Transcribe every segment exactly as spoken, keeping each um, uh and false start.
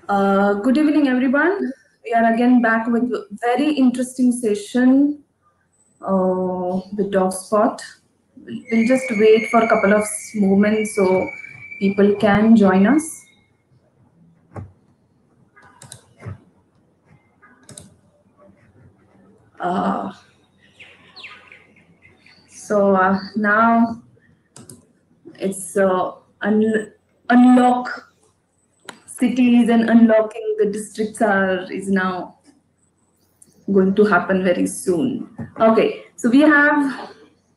Uh, good evening, everyone. We are again back with a very interesting session uh, with Dog Spot. We'll just wait for a couple of moments so people can join us. Uh, so uh, now it's uh, un- unlock cities and unlocking the districts are is now going to happen very soon. Okay, so we have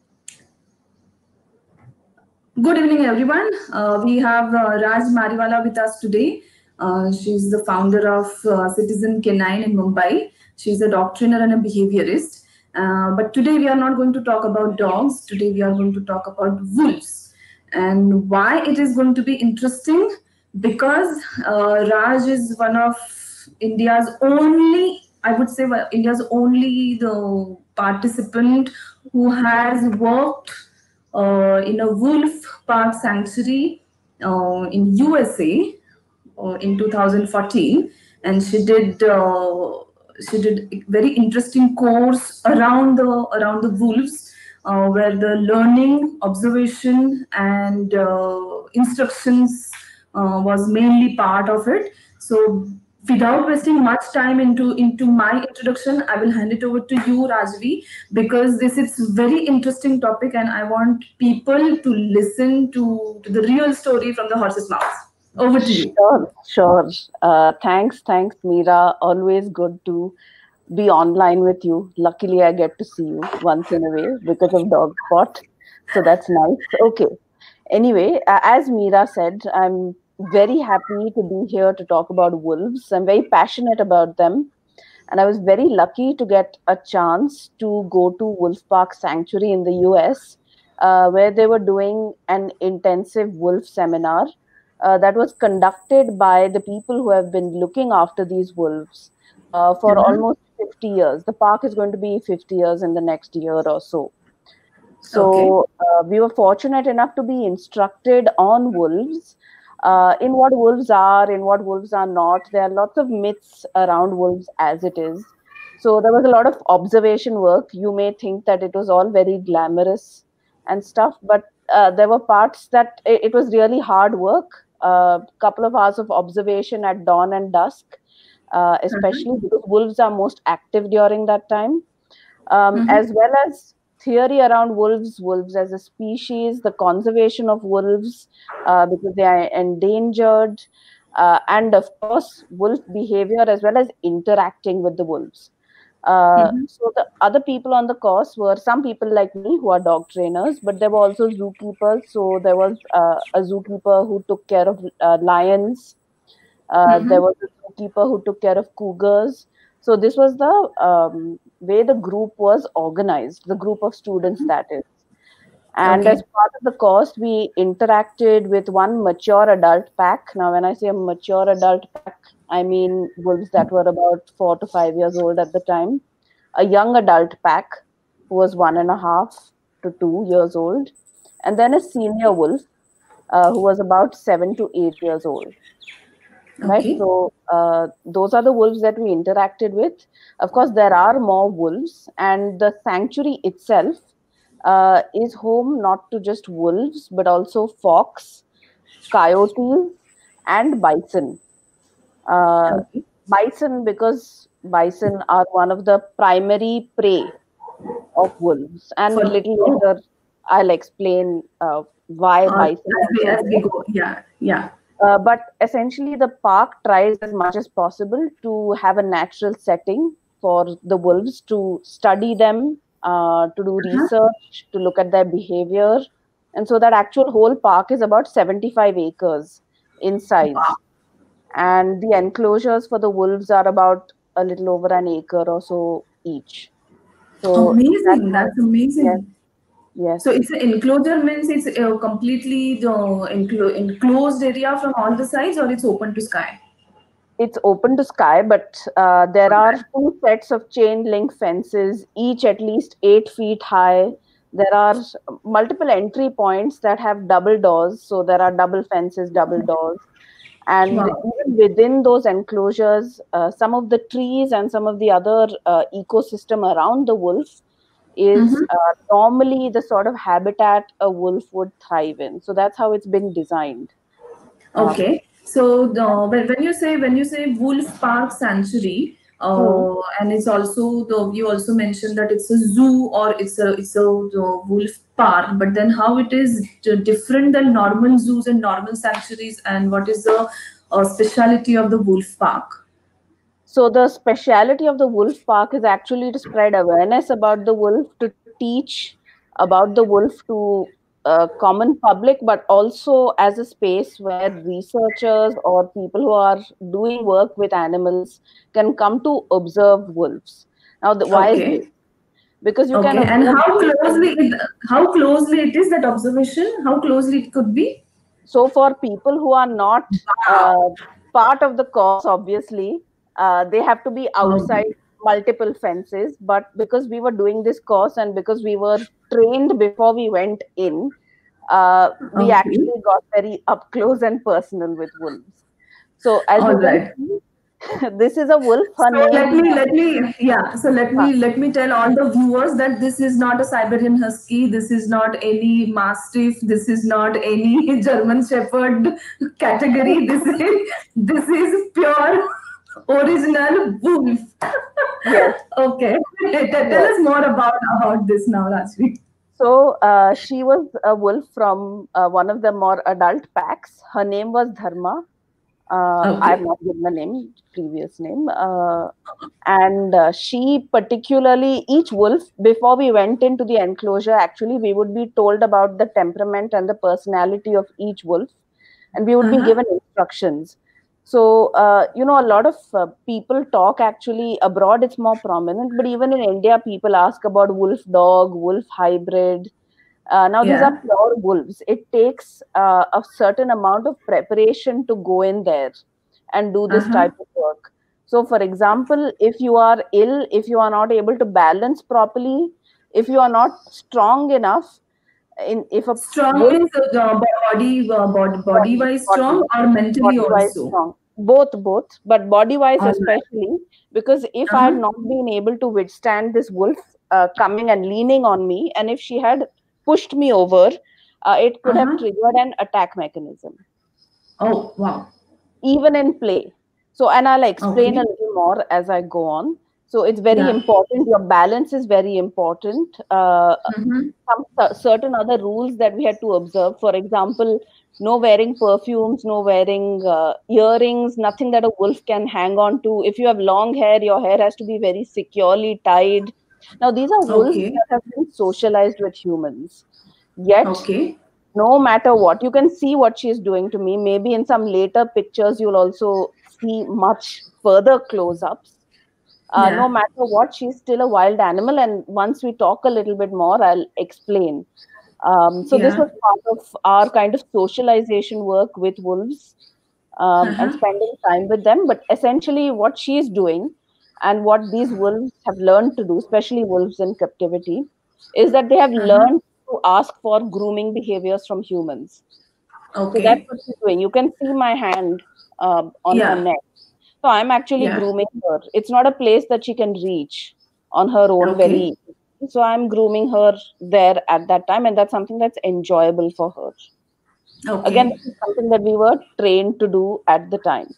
good evening, everyone. Uh, we have uh, Raj Mariwala with us today. Uh, she's the founder of uh, Citizen Canine in Mumbai. She's a dog trainer and a behaviorist. Uh, but today we are not going to talk about dogs. Today we are going to talk about wolves. And why it is going to be interesting? Because uh, Raj is one of India's only, I would say, well, India's only the participant who has worked uh, in a wolf park sanctuary uh, in U S A uh, in two thousand fourteen, and she did uh, she did a very interesting course around the around the wolves, uh, where the learning, observation, and uh, instructions uh, was mainly part of it. So without wasting much time into into my introduction, I will hand it over to you, Rajvi, because this is very interesting topic and I want people to listen to, to the real story from the horse's mouth. Over to you. Sure, sure. Uh, thanks, thanks, Meera. Always good to be online with you. Luckily, I get to see you once in a way because of Dog Spot. So that's nice. Okay. Anyway, uh, as Meera said, I'm very happy to be here to talk about wolves. I'm very passionate about them. And I was very lucky to get a chance to go to Wolf Park Sanctuary in the U S, uh, where they were doing an intensive wolf seminar uh, that was conducted by the people who have been looking after these wolves uh, for Mhm. almost fifty years. The park is going to be fifty years in the next year or so. Okay. So uh, we were fortunate enough to be instructed on wolves, uh, in what wolves are, in what wolves are not. There are lots of myths around wolves as it is. So there was a lot of observation work. You may think that it was all very glamorous and stuff, but uh, there were parts that it, it was really hard work. A uh, couple of hours of observation at dawn and dusk, uh, especially Mhm. because wolves are most active during that time, um, Mhm. as well as theory around wolves, wolves as a species, the conservation of wolves uh, because they are endangered, uh, and of course, wolf behavior as well as interacting with the wolves. Uh, Mhm. so the other people on the course were some people like me who are dog trainers, but there were also zookeepers. So there was uh, a zookeeper who took care of uh, lions. Uh, there Mhm. was a zookeeper who took care of cougars. So this was the um, way the group was organized, the group of students that is. And Okay. as part of the course, we interacted with one mature adult pack. Now, when I say a mature adult pack, I mean wolves that were about four to five years old at the time, a young adult pack who was one and a half to two years old, and then a senior wolf uh, who was about seven to eight years old. Right, Okay. so uh, those are the wolves that we interacted with. Of course, there are more wolves, and the sanctuary itself uh, is home not to just wolves, but also fox, coyotes, and bison. Uh, Okay. Bison, because bison are one of the primary prey of wolves, and For little oh, later I'll explain uh, why uh, bison as we also as we there. go, yeah, yeah. Uh, but essentially, the park tries as much as possible to have a natural setting for the wolves to study them, uh, to do Uh-huh. research, to look at their behavior. And so that actual whole park is about seventy-five acres in Wow. size. And the enclosures for the wolves are about a little over an acre or so each. So that's Amazing. how, That's yes, amazing. So yes. it's an enclosure means it's uh, completely the enclo- enclosed area from all the sides, or it's open to sky. It's open to sky, but uh, there are Okay. two sets of chain link fences, each at least eight feet high. There are multiple entry points that have double doors, so there are double fences, double doors. And Wow. even within those enclosures, uh, some of the trees and some of the other uh, ecosystem around the wolf is Mm-hmm. uh, normally the sort of habitat a wolf would thrive in. So that's how it's been designed. Uh, Okay. So the, when, when you say when you say Wolf Park Sanctuary, hmm. uh, and it's also the you also mentioned that it's a zoo or it's a it's a the wolf park. But then how it is d- different than normal zoos and normal sanctuaries, and what is the uh, speciality of the wolf park? So the speciality of the wolf park is actually to spread awareness about the wolf, to teach about the wolf to uh, common public, but also as a space where researchers or people who are doing work with animals can come to observe wolves. Now, the, why is this? Okay. Because you can Okay. And observe how wolves. closely it, how closely it is that observation? How closely it could be? So for people who are not uh, Wow. part of the course, obviously, uh, they have to be outside Okay. multiple fences. But because we were doing this course and because we were trained before we went in, uh, we Okay. actually got very up close and personal with wolves. So as All you can right. see, this is a wolf. Her So let name. me let me yeah. So let Uh, me let me tell all the viewers that this is not a Siberian Husky. This is not any Mastiff. This is not any German Shepherd category. This is this is pure original wolf. yes, Okay, tell tell yes. us more about about this now, Rajvi. So uh, she was a wolf from uh, one of the more adult packs. Her name was Dharma. Uh, I have Okay. not given a name, previous name. Uh, and uh, she particularly, each wolf, before we went into the enclosure, actually, we would be told about the temperament and the personality of each wolf, and we would be Uh-huh. given instructions. So, uh, you know, a lot of uh, people talk actually abroad, it's more prominent, but even in India, people ask about wolf dog, wolf hybrid. Uh, now, these are Yeah. pure wolves. It takes uh, a certain amount of preparation to go in there and do this Uh-huh. type of work. So, for example, if you are ill, if you are not able to balance properly, if you are not strong enough, in if a Strong wolf means uh, body uh, body body body, wise strong body, or mentally body wise also. strong, both, both, but body wise All right. especially, because if I had Uh-huh. not been able to withstand this wolf uh, coming and leaning on me, and if she had pushed me over, uh, it could have Uh-huh. triggered an attack mechanism, Oh, wow. even in play. So, and I'll explain a Okay. little more as I go on. So, it's very Yeah. important. Your balance is very important. Uh, Mm-hmm. some cer- certain other rules that we had to observe. For example, no wearing perfumes, no wearing uh, earrings, nothing that a wolf can hang on to. If you have long hair, your hair has to be very securely tied. Now, these are wolves Okay. that have been socialized with humans. Yet, Okay. no matter what, you can see what she's doing to me. Maybe in some later pictures, you'll also see much further close ups. Uh, no Yeah. matter what, she's still a wild animal. And once we talk a little bit more, I'll explain. Um, so, this Yeah. was part of our kind of socialization work with wolves, um, and Uh-huh. spending time with them. But essentially, what she's doing and what these wolves have learned to do, especially wolves in captivity, is that they have Uh-huh. learned to ask for grooming behaviors from humans. So that's Okay. what she's doing. You can see my hand uh, on her Yeah. neck. So I'm actually Yeah. grooming her. It's not a place that she can reach on her own very Okay. easily. So I'm grooming her there at that time, and that's something that's enjoyable for her. Again, Okay. this is something that we were trained to do at the time.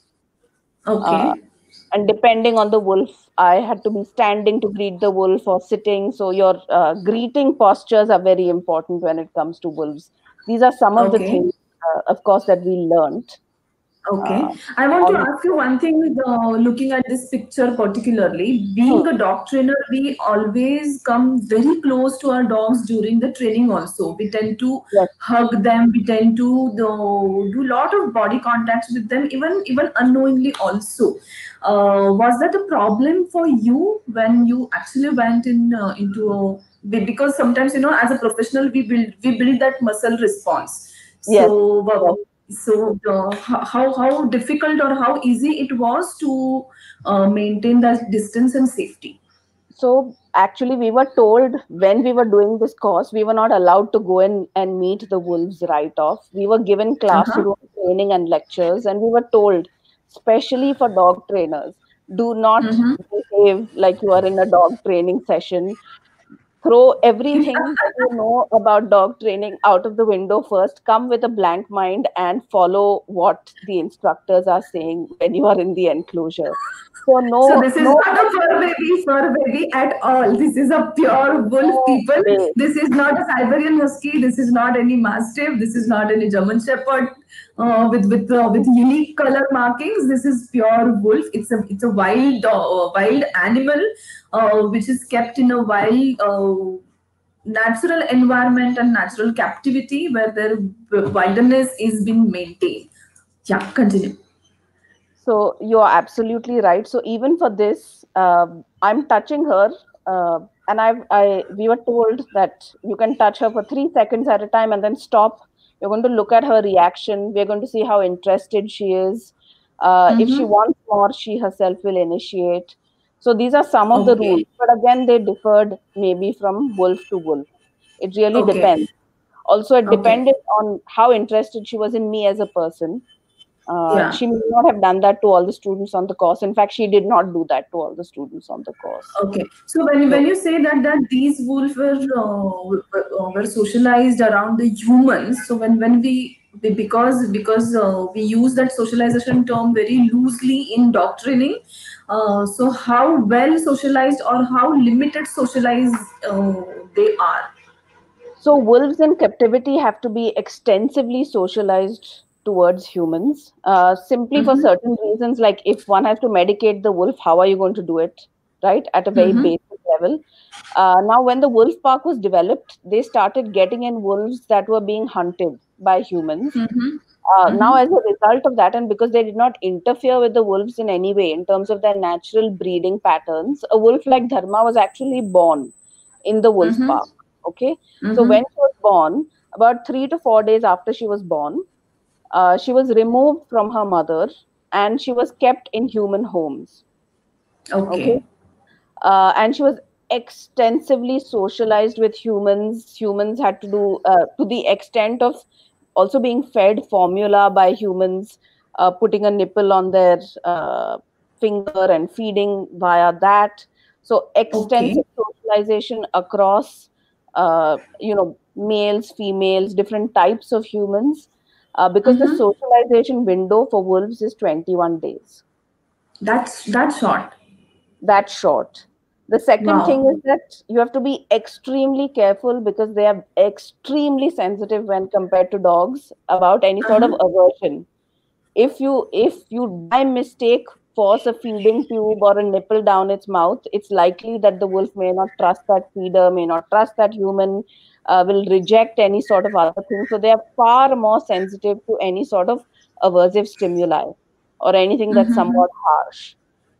Uh, Okay. and depending on the wolf, I had to be standing to greet the wolf or sitting. So your uh, greeting postures are very important when it comes to wolves. These are some of the Okay. things, uh, of course, that we learned. Uh, Okay. I want to on ask you one thing with uh, looking at this picture particularly. Being a dog trainer, we always come very close to our dogs during the training also. We tend to yes, hug them, we tend to do, do lot of body contacts with them, even even unknowingly also. Uh, was that a problem for you when you actually went in uh, into a, because sometimes you know as a professional we build we build that muscle response. yes, So, uh, yes. so uh, how how difficult or how easy it was to uh, maintain that distance and safety? So actually, we were told when we were doing this course, we were not allowed to go in and meet the wolves right off. We were given Uh-huh. classrooms training and lectures, and we were told, especially for dog trainers, do not Mm-hmm. behave like you are in a dog training session. Throw everything that you know about dog training out of the window first. Come with a blank mind and follow what the instructors are saying when you are in the enclosure. So So no, this is no, not a fur baby, fur baby at all. This is a pure wolf, no people. way. This is not a Siberian Husky. This is not any Mastiff. This is not any German Shepherd uh, with with uh, with unique color markings. This is pure wolf. It's a it's a wild uh, wild animal uh, which is kept in a wild. Uh, natural environment and natural captivity where their wilderness is being maintained. Yeah, continue. So you're absolutely right. So even for this, um, I'm touching her, uh, and I, I, we were told that you can touch her for three seconds at a time and then stop. You're going to look at her reaction. We're going to see how interested she is. Uh, if she Mm-hmm. wants more, she herself will initiate. So these are some of the rules, Okay. but again, they differed maybe from wolf to wolf. It really Okay. depends. Also, it Okay. depended on how interested she was in me as a person. Uh, Yeah. she may not have done that to all the students on the course. In fact, she did not do that to all the students on the course. Okay. So when So, when you say that that these wolves were uh, were, uh, were socialized around the humans, so when when we we- because because uh, we use that socialization term very loosely in doctrining, uh, so how well socialized or how limited socialized uh, they are. so wolves in captivity have to be extensively socialized towards humans, uh, simply for Mm-hmm. certain reasons. Like if one has to medicate the wolf, how are you going to do it, right? At a very Mm-hmm. basic level. Uh, now, when the wolf park was developed, they started getting in wolves that were being hunted by humans. Mm-hmm. Uh, now, Mm-hmm. as a result of that, and because they did not interfere with the wolves in any way in terms of their natural breeding patterns, a wolf like Dharma was actually born in the wolf Mm-hmm. park. Okay, so Mm-hmm. when she was born, about three to four days after she was born, uh, she was removed from her mother and she was kept in human homes. Okay, Okay. uh, and she was extensively socialized with humans. Humans had to do, uh, to the extent of also being fed formula by humans, uh, putting a nipple on their uh, finger and feeding via that. So Okay. extensive socialization across, uh, you know, males, females, different types of humans, uh, because the Mm-hmm. socialization window for wolves is twenty-one days. That's that's short. That short. The second thing Wow. is that you have to be extremely careful because they are extremely sensitive when compared to dogs about any sort of Uh-huh. aversion. If you if you by mistake force a feeding tube or a nipple down its mouth, it's likely that the wolf may not trust that feeder, may not trust that human, uh, will reject any sort of other thing. So they are far more sensitive to any sort of aversive stimuli or anything that's Mm-hmm. somewhat harsh.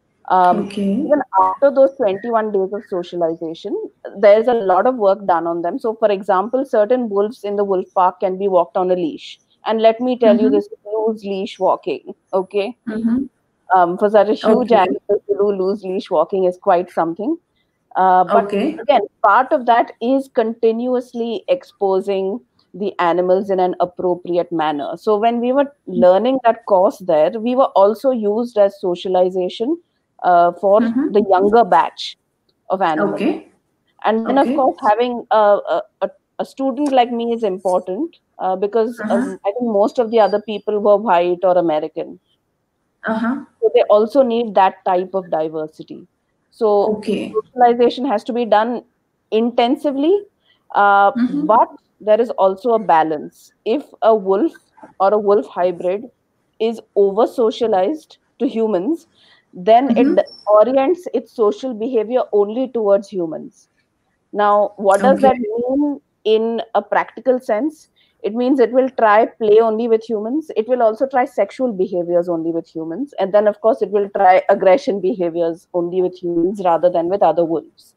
um, Okay. Even after those twenty-one days of socialization, there's a lot of work done on them. So, for example, certain wolves in the wolf park can be walked on a leash. And let me tell you, Mm-hmm. this is loose leash walking. Okay. Mm-hmm. Um, for such a huge Okay. animal to do loose leash walking is quite something. Uh, but Okay. again, part of that is continuously exposing the animals in an appropriate manner. So when we were learning that course there, we were also used as socialization uh, for Mm-hmm. the younger batch of animals. Okay. And then, of Okay. course, having a, a, a a student like me is important, uh, because Uh-huh. um, I think most of the other people were white or American. Uh-huh. So they also need that type of diversity. So Okay. socialization has to be done intensively, uh, Mm-hmm. but there is also a balance. If a wolf or a wolf hybrid is over socialized to humans, then Mm-hmm. it orients its social behavior only towards humans. Now, what does Okay. that mean in a practical sense? It means it will try play only with humans. It will also try sexual behaviors only with humans. And then, of course, it will try aggression behaviors only with humans rather than with other wolves.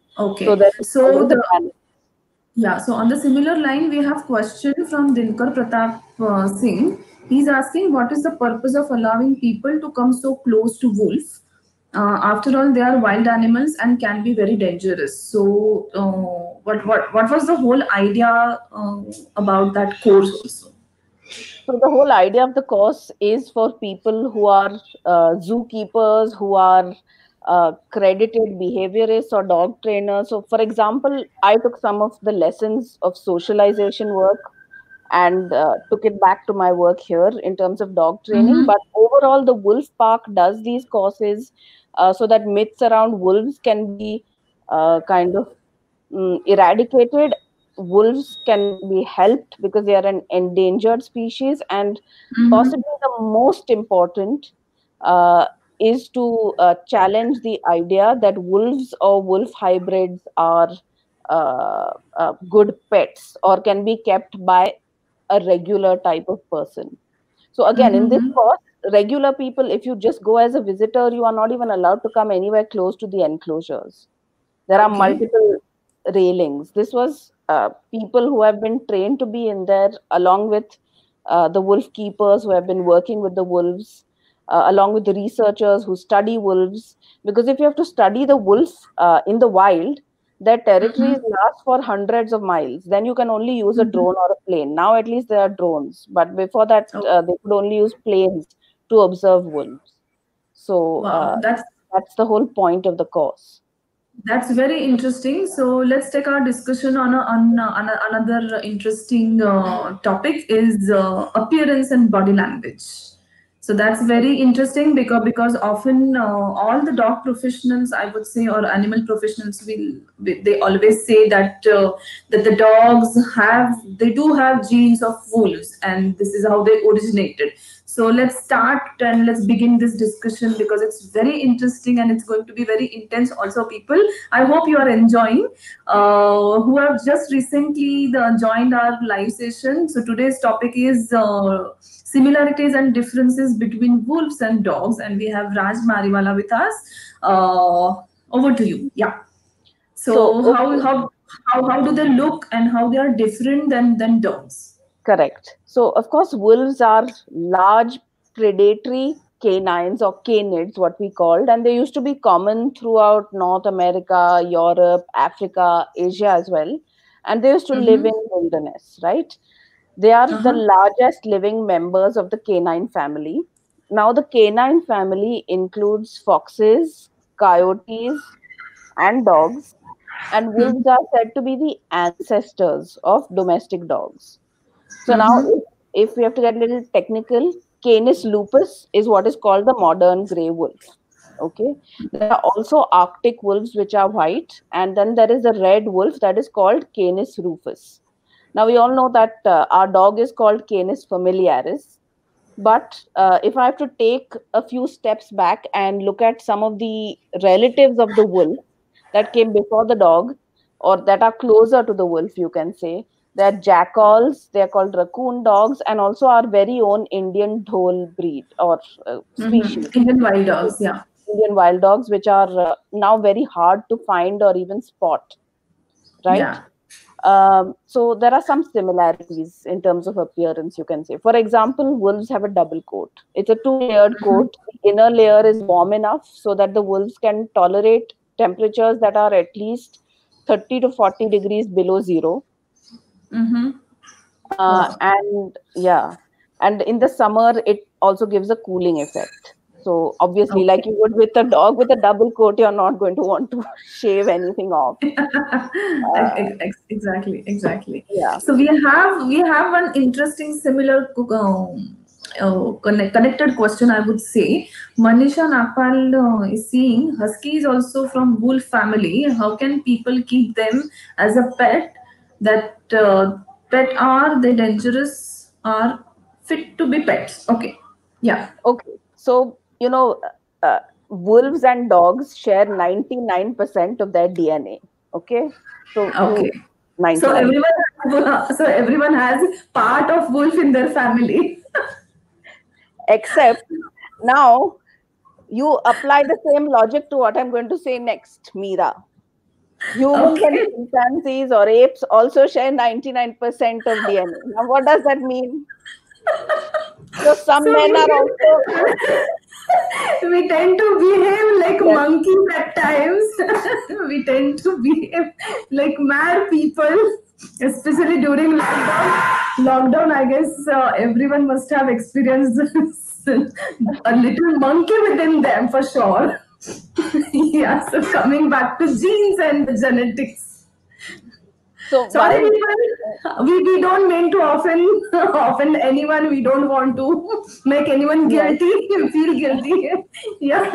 So Okay. there is So always a the balance. yeah, so on the similar line, we have question from Dinkar Pratap uh, Singh. He's asking what is the purpose of allowing people to come so close to wolf? Uh, after all, they are wild animals and can be very dangerous. So, uh, what what what was the whole idea uh, about that course also? So the whole idea of the course is for people who are uh, zookeepers, who are uh, credited behaviorists or dog trainers. So, for example, I took some of the lessons of socialization work and uh, took it back to my work here in terms of dog training. Mm-hmm. But overall, the Wolf Park does these courses uh, so that myths around wolves can be uh, kind of mm, eradicated. Wolves can be helped because they are an endangered species, and Mm-hmm. possibly the most important uh, is to uh, challenge the idea that wolves or wolf hybrids are uh, uh, good pets or can be kept by a regular type of person. So again, in this Mm-hmm. course, regular people, if you just go as a visitor, you are not even allowed to come anywhere close to the enclosures. There are Okay. multiple railings. This was uh, people who have been trained to be in there, along with uh, the wolf keepers who have been working with the wolves, uh, along with the researchers who study wolves. Because if you have to study the wolf uh, in the wild, their territories Mm-hmm. last for hundreds of miles. Then you can only use a Mm-hmm. drone or a plane. Now at least there are drones, but before that Oh, uh, they could only use planes to observe wolves. So uh, wow. That's that's the whole point of the course. That's very interesting. So let's take our discussion on, a, on, a, on a, another interesting uh, topic is uh, appearance and body language. So that's very interesting because because often uh, all the dog professionals, I would say, or animal professionals will they always say that uh, that the dogs have they do have genes of wolves and this is how they originated. So let's start and let's begin this discussion because it's very interesting and it's going to be very intense. Also, people, I hope you are enjoying. Uh, who have just recently the, joined our live session. So today's topic is uh, similarities and differences between wolves and dogs, and we have Raj Mariwala with us. Uh, over to you. Yeah. So, So how okay, how how how do they look and how they are different than than dogs? correct. So, of course, wolves are large predatory canines or canids, what we called, and they used to be common throughout North America, Europe, Africa, Asia as well. And they used to live Mm-hmm. in wilderness, right? They are the Uh-huh. largest living members of the canine family. Now, the canine family includes foxes, coyotes, and dogs, and wolves are said to be the ancestors of domestic dogs. So now, Mm-hmm. if, if we have to get a little technical, Canis lupus is what is called the modern gray wolf. Okay. There are also Arctic wolves, which are white, and then there is a red wolf that is called Canis rufus. Now, we all know that uh, our dog is called Canis familiaris. But uh, if I have to take a few steps back and look at some of the relatives of the wolf that came before the dog, or that are closer to the wolf, you can say, they're jackals, they're called raccoon dogs, and also our very own Indian dhole breed or uh, Mm-hmm. species. Indian wild dogs, yeah. Indian wild dogs, which are uh, now very hard to find or even spot, right? Yeah. Um, so there are some similarities in terms of appearance, you can say. For example, wolves have a double coat. It's a two-layered Mm-hmm. coat. The inner layer is warm enough so that the wolves can tolerate temperatures that are at least thirty to forty degrees below zero. Mm-hmm. Uh, Wow. and yeah, and in the summer, it also gives a cooling effect. So obviously, Okay. like you would with a dog with a double coat, you're not going to want to shave anything off. Ex- Uh, ex- exactly, exactly. yeah. So we have we have one interesting similar um, uh, connect, connected question. I would say Manisha Napal uh, is seeing husky is also from wolf family. How can people keep them as a pet? That uh, pet are they dangerous? Are fit to be pets? Okay, yeah. Okay, so you know, uh, wolves and dogs share ninety-nine percent of their D N A. Okay, so Okay. you So ninety-nine, everyone, so everyone has part of wolf in their family. except now you apply the same logic to what I'm going to say next, Meera. Humans and Okay. chimpanzees or apes also share ninety-nine percent of D N A. Now, what does that mean? So some So men we are also we tend to behave like yes, monkeys at times. We tend to behave like mad people, especially during lockdown. lockdown, I guess uh, everyone must have experienced a little monkey within them for sure. Yeah, so coming back to genes and the genetics. So Sorry, while people, we, we don't mean to offend, offend anyone. We don't want to make anyone yes, guilty, feel guilty. Yeah.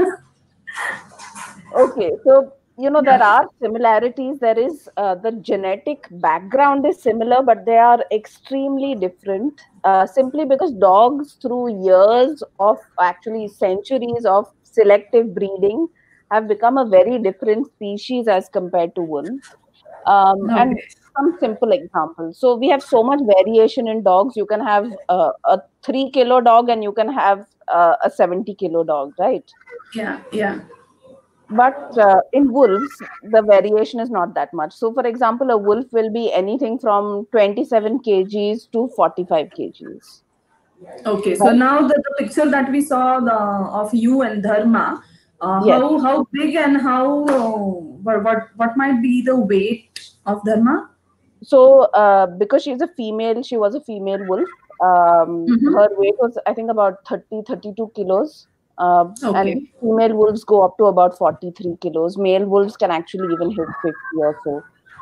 okay, so you know there Yeah. are similarities. There is uh, the genetic background is similar, but they are extremely different. Uh, simply because dogs, through years of actually centuries of selective breeding, have become a very different species as compared to wolves. Um, and Okay. some simple examples. So we have so much variation in dogs. You can have uh, a three kilo dog and you can have uh, a seventy kilo dog, right? Yeah. Yeah. But uh, in wolves, the variation is not that much. So, for example, a wolf will be anything from twenty-seven kilograms to forty-five kilograms. Okay, so Right? now the, the picture that we saw the of you and Dharma, uh, Yes. how how big and how uh, what what what might be the weight of Dharma? So, uh, because she's a female, she was a female wolf. Um, Mm-hmm. her weight was, I think, about thirty, thirty-two kilos. Uh, and Okay. female wolves go up to about forty-three kilos. Male wolves can actually even hit fifty or so.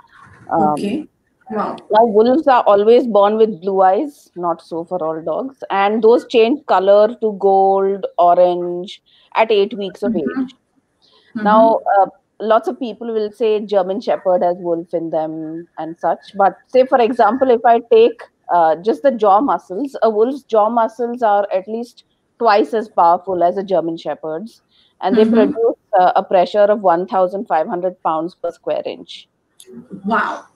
Um, Okay. Wow. Now, wolves are always born with blue eyes, not so for all dogs, and those change color to gold, orange at eight weeks of Mm-hmm. age. Mm-hmm. Now, uh, lots of people will say German Shepherd has wolf in them and such, but say, for example, if I take uh, just the jaw muscles, a wolf's jaw muscles are at least twice as powerful as a German Shepherd's, and they Mm-hmm. produce uh, a pressure of one thousand five hundred pounds per square inch. Wow.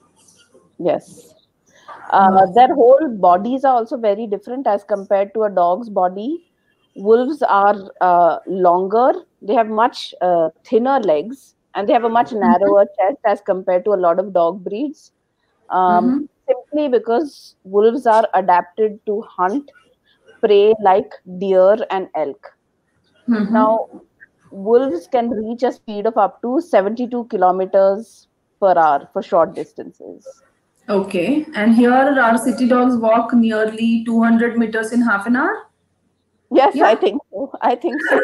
Yes. Uh, Wow. their whole bodies are also very different as compared to a dog's body. Wolves are uh, longer, they have much uh, thinner legs, and they have a much Mm-hmm. narrower chest as compared to a lot of dog breeds. Um, Mm-hmm. simply because wolves are adapted to hunt prey like deer and elk. Mm-hmm. Now, wolves can reach a speed of up to seventy-two kilometers per hour for short distances. Okay. And here our city dogs walk nearly two hundred meters in half an hour. Yes, I Yeah. think so. I think so.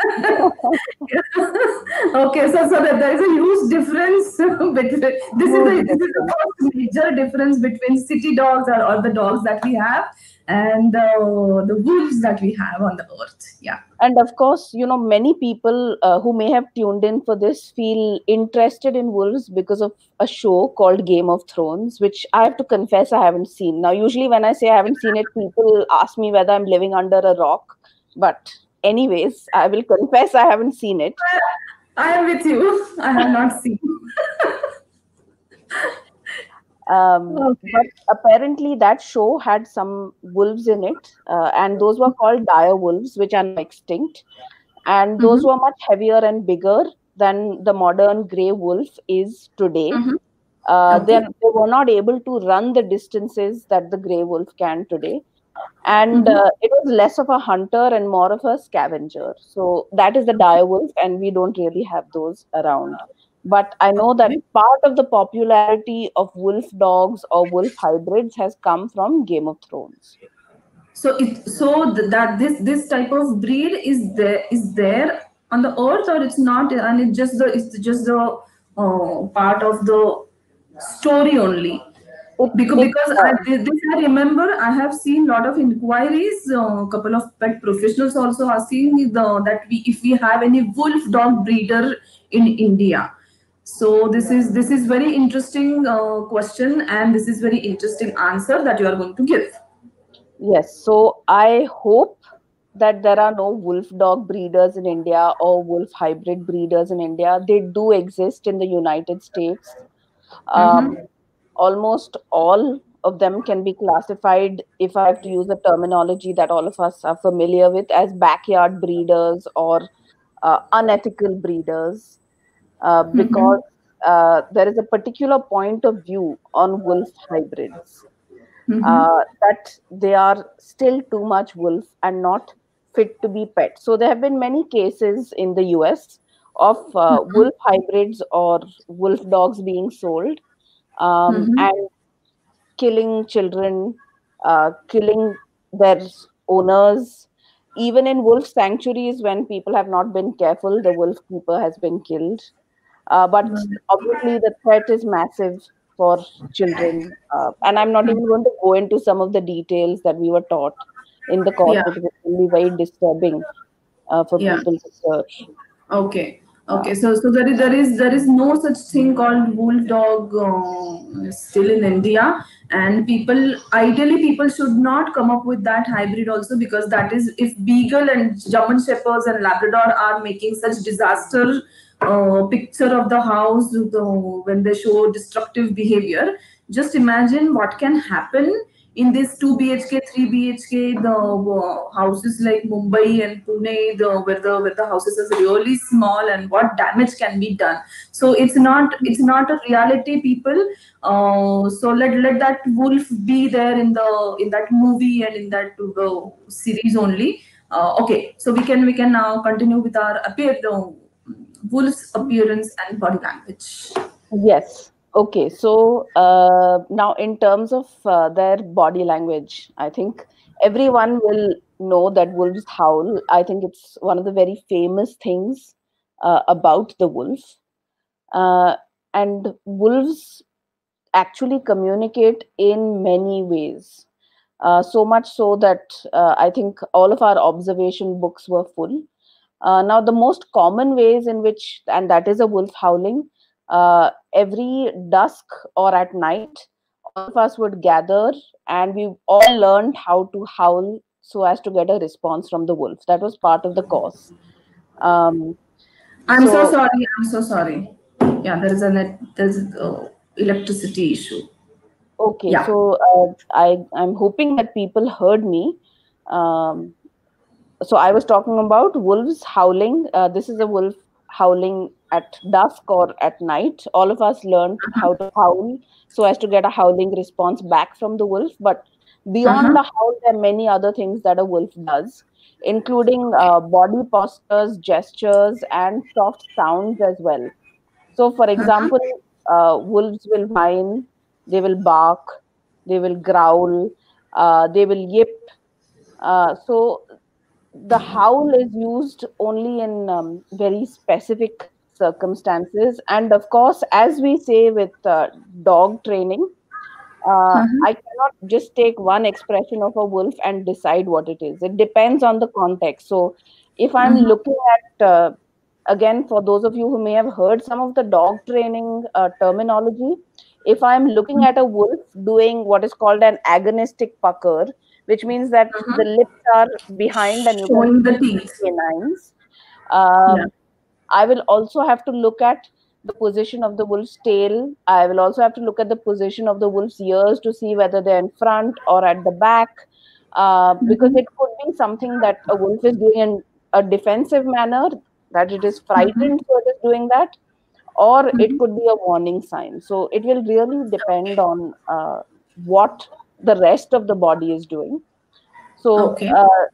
Okay, so so that there is a huge difference between this is Huge the this is the difference. first major difference between city dogs or, or the dogs that we have and uh, the wolves that we have on the earth. Yeah. And of course, you know, many people uh, who may have tuned in for this feel interested in wolves because of a show called Game of Thrones, which I have to confess I haven't seen. Now, usually when I say I haven't seen it, people ask me whether I'm living under a rock. But, anyways, I will confess I haven't seen it. I am with you. I have not seen. Um, but Okay. apparently, that show had some wolves in it, uh, and those were called dire wolves, which are now extinct. And those Mm-hmm. were much heavier and bigger than the modern gray wolf is today. Mm-hmm. Uh, they, Okay. they were not able to run the distances that the gray wolf can today. And Mm-hmm. uh, it was less of a hunter and more of a scavenger. So that is the dire wolf, and we don't really have those around. But I know that Okay. part of the popularity of wolf dogs or wolf hybrids has come from Game of Thrones. So it so th- that this this type of breed is there is there on the earth or it's not and it's just the it's just the uh, part of the story only It, because it's because I uh, this this I remember I have seen a lot of inquiries. A uh, couple of pet professionals also are seeing the that we if we have any wolf dog breeder in India. So this is this is very interesting uh, question and this is very interesting answer that you are going to give. Yes, so I hope that there are no wolf dog breeders in India or wolf hybrid breeders in India. They do exist in the United States. Um, Mm-hmm. almost all of them can be classified, if I have to use the terminology that all of us are familiar with, as backyard breeders or uh, unethical breeders, uh, because Mm-hmm. uh, there is a particular point of view on wolf hybrids, Mm-hmm. uh, that they are still too much wolf and not fit to be pet. So there have been many cases in the U S of uh, Mm-hmm. wolf hybrids or wolf dogs being sold, um, Mm-hmm. and killing children uh, killing their owners. Even in wolf sanctuaries, when people have not been careful, the wolf keeper has been killed. Uh, but obviously, the threat is massive for children. Uh, and I'm not even going to go into some of the details that we were taught in the course Yeah. because it will be very disturbing uh, for Yeah. people to hear. Okay. Uh, Okay. So so there is there is there is no such thing called wolf dog uh, still in India, and people ideally people should not come up with that hybrid also, because that is, if Beagle and German Shepherds and Labrador are making such disaster uh, picture of the house, the, when they show destructive behavior, just imagine what can happen in this two B H K, three B H K, the uh, houses like Mumbai and Pune, the where the where the houses are really small, and what damage can be done. So it's not it's not a reality, people. Uh, so let let that wolf be there in the in that movie and in that uh, series only. Uh, okay, so we can we can now continue with our appear the wolf's appearance and body language. Yes. Okay. So uh, now, in terms of uh, their body language, I think everyone will know that wolves howl. I think it's one of the very famous things uh, about the wolf. Uh, and wolves actually communicate in many ways. Uh, so much so that uh, I think all of our observation books were full. Uh, now, the most common ways in which, and that is a wolf howling, uh, every dusk or at night, all of us would gather and we all learned how to howl so as to get a response from the wolf. That was part of the course. Um, I'm so so, sorry. I'm so sorry. Yeah, there is a net. There's a electricity issue. okay, Yeah. so uh, I, I'm hoping that people heard me. Um, so I was talking about wolves howling. Uh, this is a wolf howling at dusk or at night. All of us learned how to howl so as to get a howling response back from the wolf. But beyond Uh-huh. the howl, there are many other things that a wolf does, including uh, body postures, gestures, and soft sounds as well. So, for example, uh, wolves will whine, they will bark, they will growl, uh, they will yip. Uh, so, the howl is used only in um, very specific circumstances. And of course, as we say with uh, dog training, uh, Uh-huh. I cannot just take one expression of a wolf and decide what it is. It depends on the context. So, if I'm Uh-huh. looking at, uh, again, for those of you who may have heard some of the dog training uh, terminology, if I'm looking at a wolf doing what is called an agonistic pucker, which means that Uh-huh. the lips are behind and you can Showing the see teeth. the canines. Yeah. Um, I will also have to look at the position of the wolf's tail. I will also have to look at the position of the wolf's ears to see whether they're in front or at the back, uh, because Mm-hmm. it could be something that a wolf is doing in a defensive manner, that it is Mm-hmm. frightened, so it is doing that, or it Mm-hmm. could be a warning sign. So it will really depend on uh, what the rest of the body is doing. So, Okay. uh,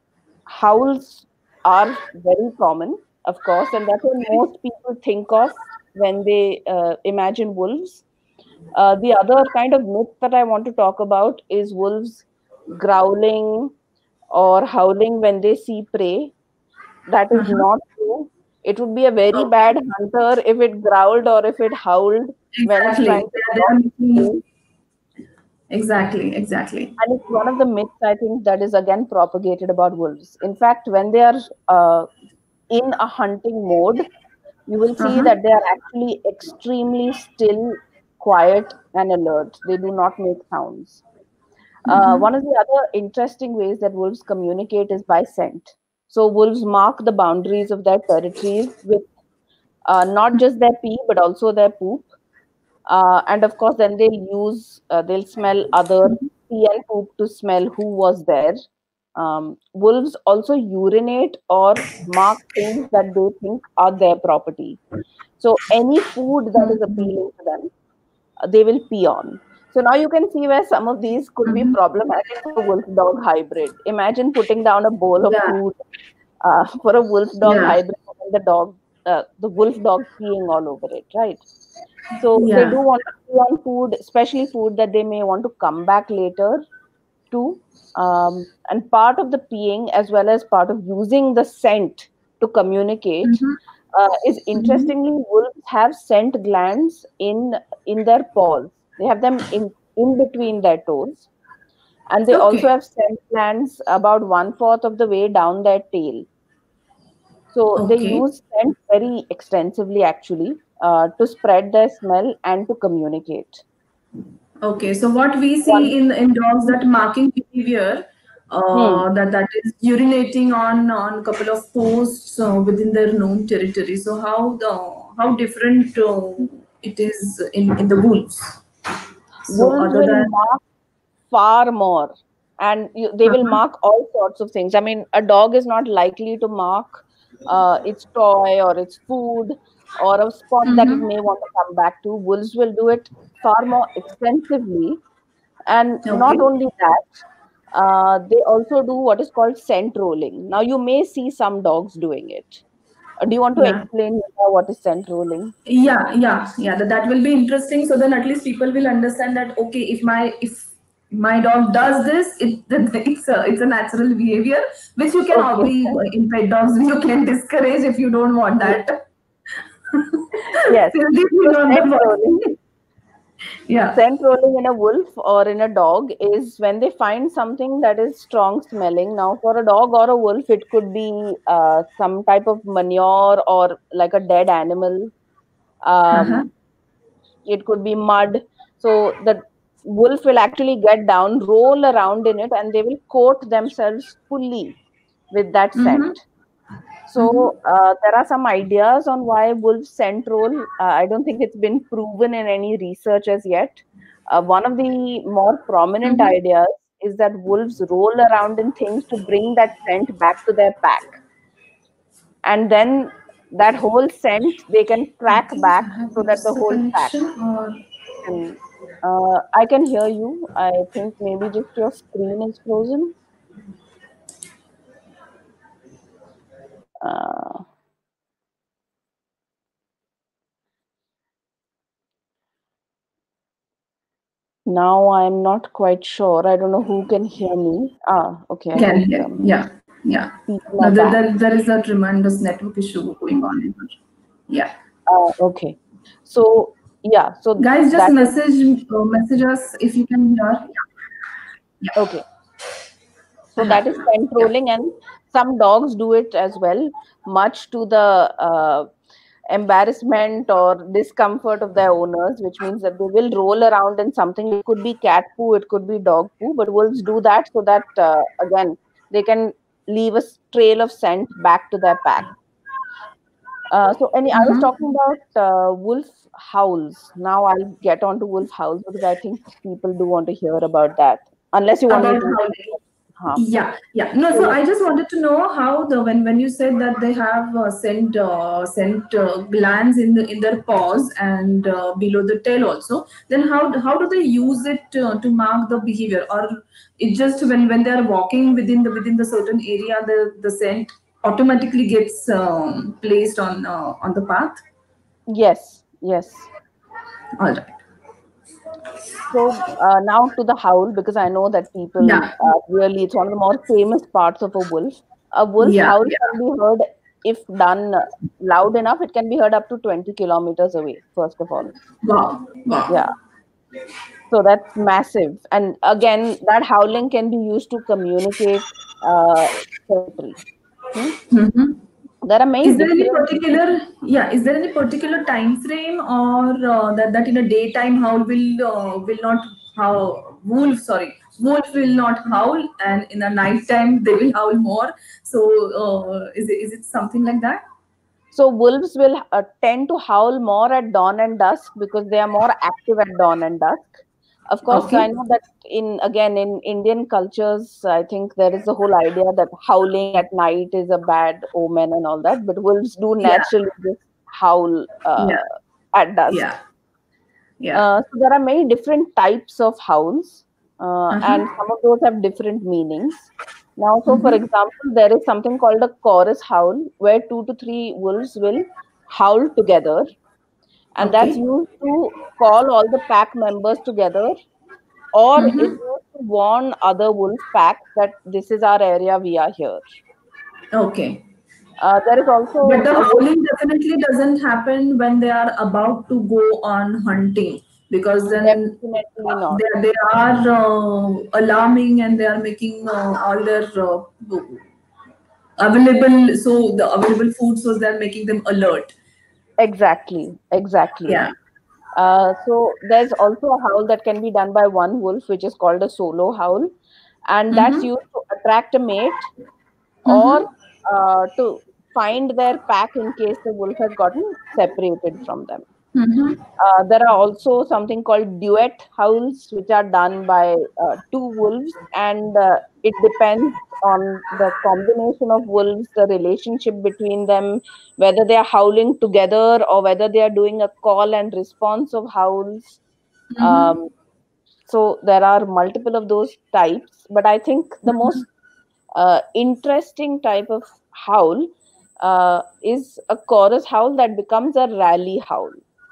howls are very common, of course, and that's what Okay. most people think of when they uh, imagine wolves. Uh, the other kind of myth that I want to talk about is wolves growling or howling when they see prey. That is Uh-huh. not true. It would be a very bad Okay. hunter if it growled or if it howled when it's Exactly. trying They to are, they stop are prey. making, exactly. Exactly. And it's one of the myths, I think, that is again propagated about wolves. In fact, when they are uh, in a hunting mode, you will see Uh-huh. that they are actually extremely still, quiet, and alert. They do not make sounds. Uh, Mm-hmm. one of the other interesting ways that wolves communicate is by scent. So, wolves mark the boundaries of their territories with uh, not just their pee, but also their poop. Uh, and of course, then they'll use, uh, they'll smell other pee and poop to smell who was there. Um, wolves also urinate or mark things that they think are their property. So any food that is Mm-hmm. appealing to them, uh, they will pee on. So now you can see where some of these could be Mm-hmm. problematic for a wolf dog hybrid. Imagine putting down a bowl of Yeah. food uh, for a wolf dog Yeah. hybrid and the dog, uh, the wolf dog peeing all over it, right? So they Yeah. do want to pee on food, especially food that they may want to come back later. too. Um, and part of the peeing, as well as part of using the scent to communicate, Mm-hmm. uh, is Mm-hmm. interestingly, wolves have scent glands in in their paws. They have them in in between their toes, and they also Okay. have scent glands about one fourth of the way down their tail. So they Okay. use scent very extensively, actually, uh, to spread their smell and to communicate. Okay, so what we One, see in in dogs, that marking behavior, hmm. uh, that that is urinating on on couple of posts uh, within their known territory. So how the how different uh, it is in in the wolves. So Wolves other will than mark far more, and you, they will uh-huh. mark all sorts of things. I mean, a dog is not likely to mark uh, its toy or its food or a spot that it Mm-hmm. may want to come back to. Wolves will do it far more extensively, and not Okay. only that, uh, they also do what is called scent rolling. Now, you may see some dogs doing it. Uh, do you want to Yeah. explain Nita, what is scent rolling? Yeah, yeah, yeah. That, that will be interesting. So then at least people will understand that okay, if my if my dog does this, it then it's a it's a natural behavior which you can Okay. obviously in pet dogs you can discourage if you don't want Yes. that. Yes. Filthy So on the scent rolling body. Yeah. Scent rolling in a wolf or in a dog is when they find something that is strong smelling. Now, for a dog or a wolf, it could be uh, some type of manure or like a dead animal. Uh-huh. Um, it could be mud. So the wolf will actually get down, roll around in it, and they will coat themselves fully with that Mm-hmm. scent. So uh, there are some ideas on why wolves scent roll. Uh, I don't think it's been proven in any research as yet. Uh, one of the more prominent Mm-hmm. ideas is that wolves roll around in things to bring that scent back to their pack, and then that whole scent they can I track think I back have so that the lost the whole pack connection or can. Uh, I can hear you. I think maybe just your screen is frozen. Uh, Now I'm not quite sure. I don't know who can hear me. Ah, okay, I can think hear. um, Yeah. Yeah. people No, are there, back. there, there is a tremendous network issue going on in here. Yeah. Uh, okay. So, yeah, so Guys, just that is message uh, message us if you can hear. Yeah. okay. So Yeah. that is scent Yeah. rolling, and some dogs do it as well, much to the uh, embarrassment or discomfort of their owners, which means that they will roll around in something. It could be cat poo, it could be dog poo, but wolves do that so that, uh, again, they can leave a trail of scent back to their pack. Uh, so, any, I was Mm-hmm. talking about uh, wolf howls. Now I'll get on to wolf howls because I think people do want to hear about that. Unless you want me About to. how Huh. yeah, yeah. No, so So, I just wanted to know how the when when you said that they have uh, scent uh, scent uh, glands in the in their paws and uh, below the tail also. Then how how do they use it uh, to mark the behavior, or it just when when they are walking within the within the certain area, the the scent automatically gets um, placed on uh, on the path? yes, yes. All right. So uh, now to the howl, because I know that people Yeah, uh, really, it's one of the more famous parts of a wolf. A wolf yeah, howl yeah. can be heard if done loud enough. It can be heard up to twenty kilometers away, first of all. Wow, Yeah. wow. So that's massive. And again, that howling can be used to communicate uh, territory. Hmm? Mm-hmm. There are many Is there any different. particular, yeah, is there any particular time frame, or uh, that, that in a daytime howl will uh, will not howl, wolf, sorry, wolf will not howl, and in a nighttime they will howl more. So uh, is it, is it something like that? So wolves will uh, tend to howl more at dawn and dusk because they are more active at dawn and dusk. Of course, I Okay. know that in again in Indian cultures, I think there is the whole idea that howling at night is a bad omen and all that. But wolves do Yeah, naturally just howl uh, yeah, at dusk. yeah, yeah. Uh, so there are many different types of howls, uh, and Uh-huh. some of those have different meanings. Now, so for Mm-hmm. example, there is something called a chorus howl, where two to three wolves will howl together, and that's Okay. used to call all the pack members together, or it's Mm-hmm. used warn other wolf packs that this is our area, we are here. Okay. Uh, there is also But the a wolf. howling definitely doesn't happen when they are about to go on hunting, because then Definitely uh, not. they, they are uh, alarming and they are making uh, all their uh, available, so the available food source, they are making them alert. Exactly, exactly. Yeah. Uh, so there's also a howl that can be done by one wolf, which is called a solo howl, and that's Mm-hmm. used to attract a mate or Mm-hmm. uh, to find their pack in case the wolf has gotten separated from them. Mm-hmm. Uh, there are also something called duet howls, which are done by uh, two wolves, and uh, it depends on the combination of wolves, the relationship between them, whether they are howling together or whether they are doing a call and response of howls. Mm-hmm. Um, so there are multiple of those types, but I think the most uh, interesting type of howl uh, is a chorus howl that becomes a rally howl,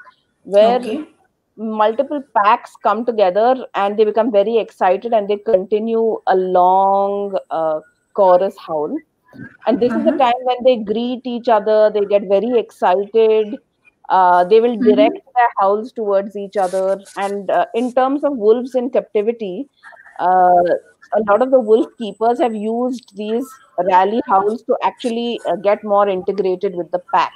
where Okay. multiple packs come together and they become very excited and they continue a long uh, chorus howl. And this is the Uh-huh. time when they greet each other, they get very excited. Uh, they will direct Mm-hmm. their howls towards each other. And uh, in terms of wolves in captivity, uh, a lot of the wolf keepers have used these rally howls to actually uh, get more integrated with the pack.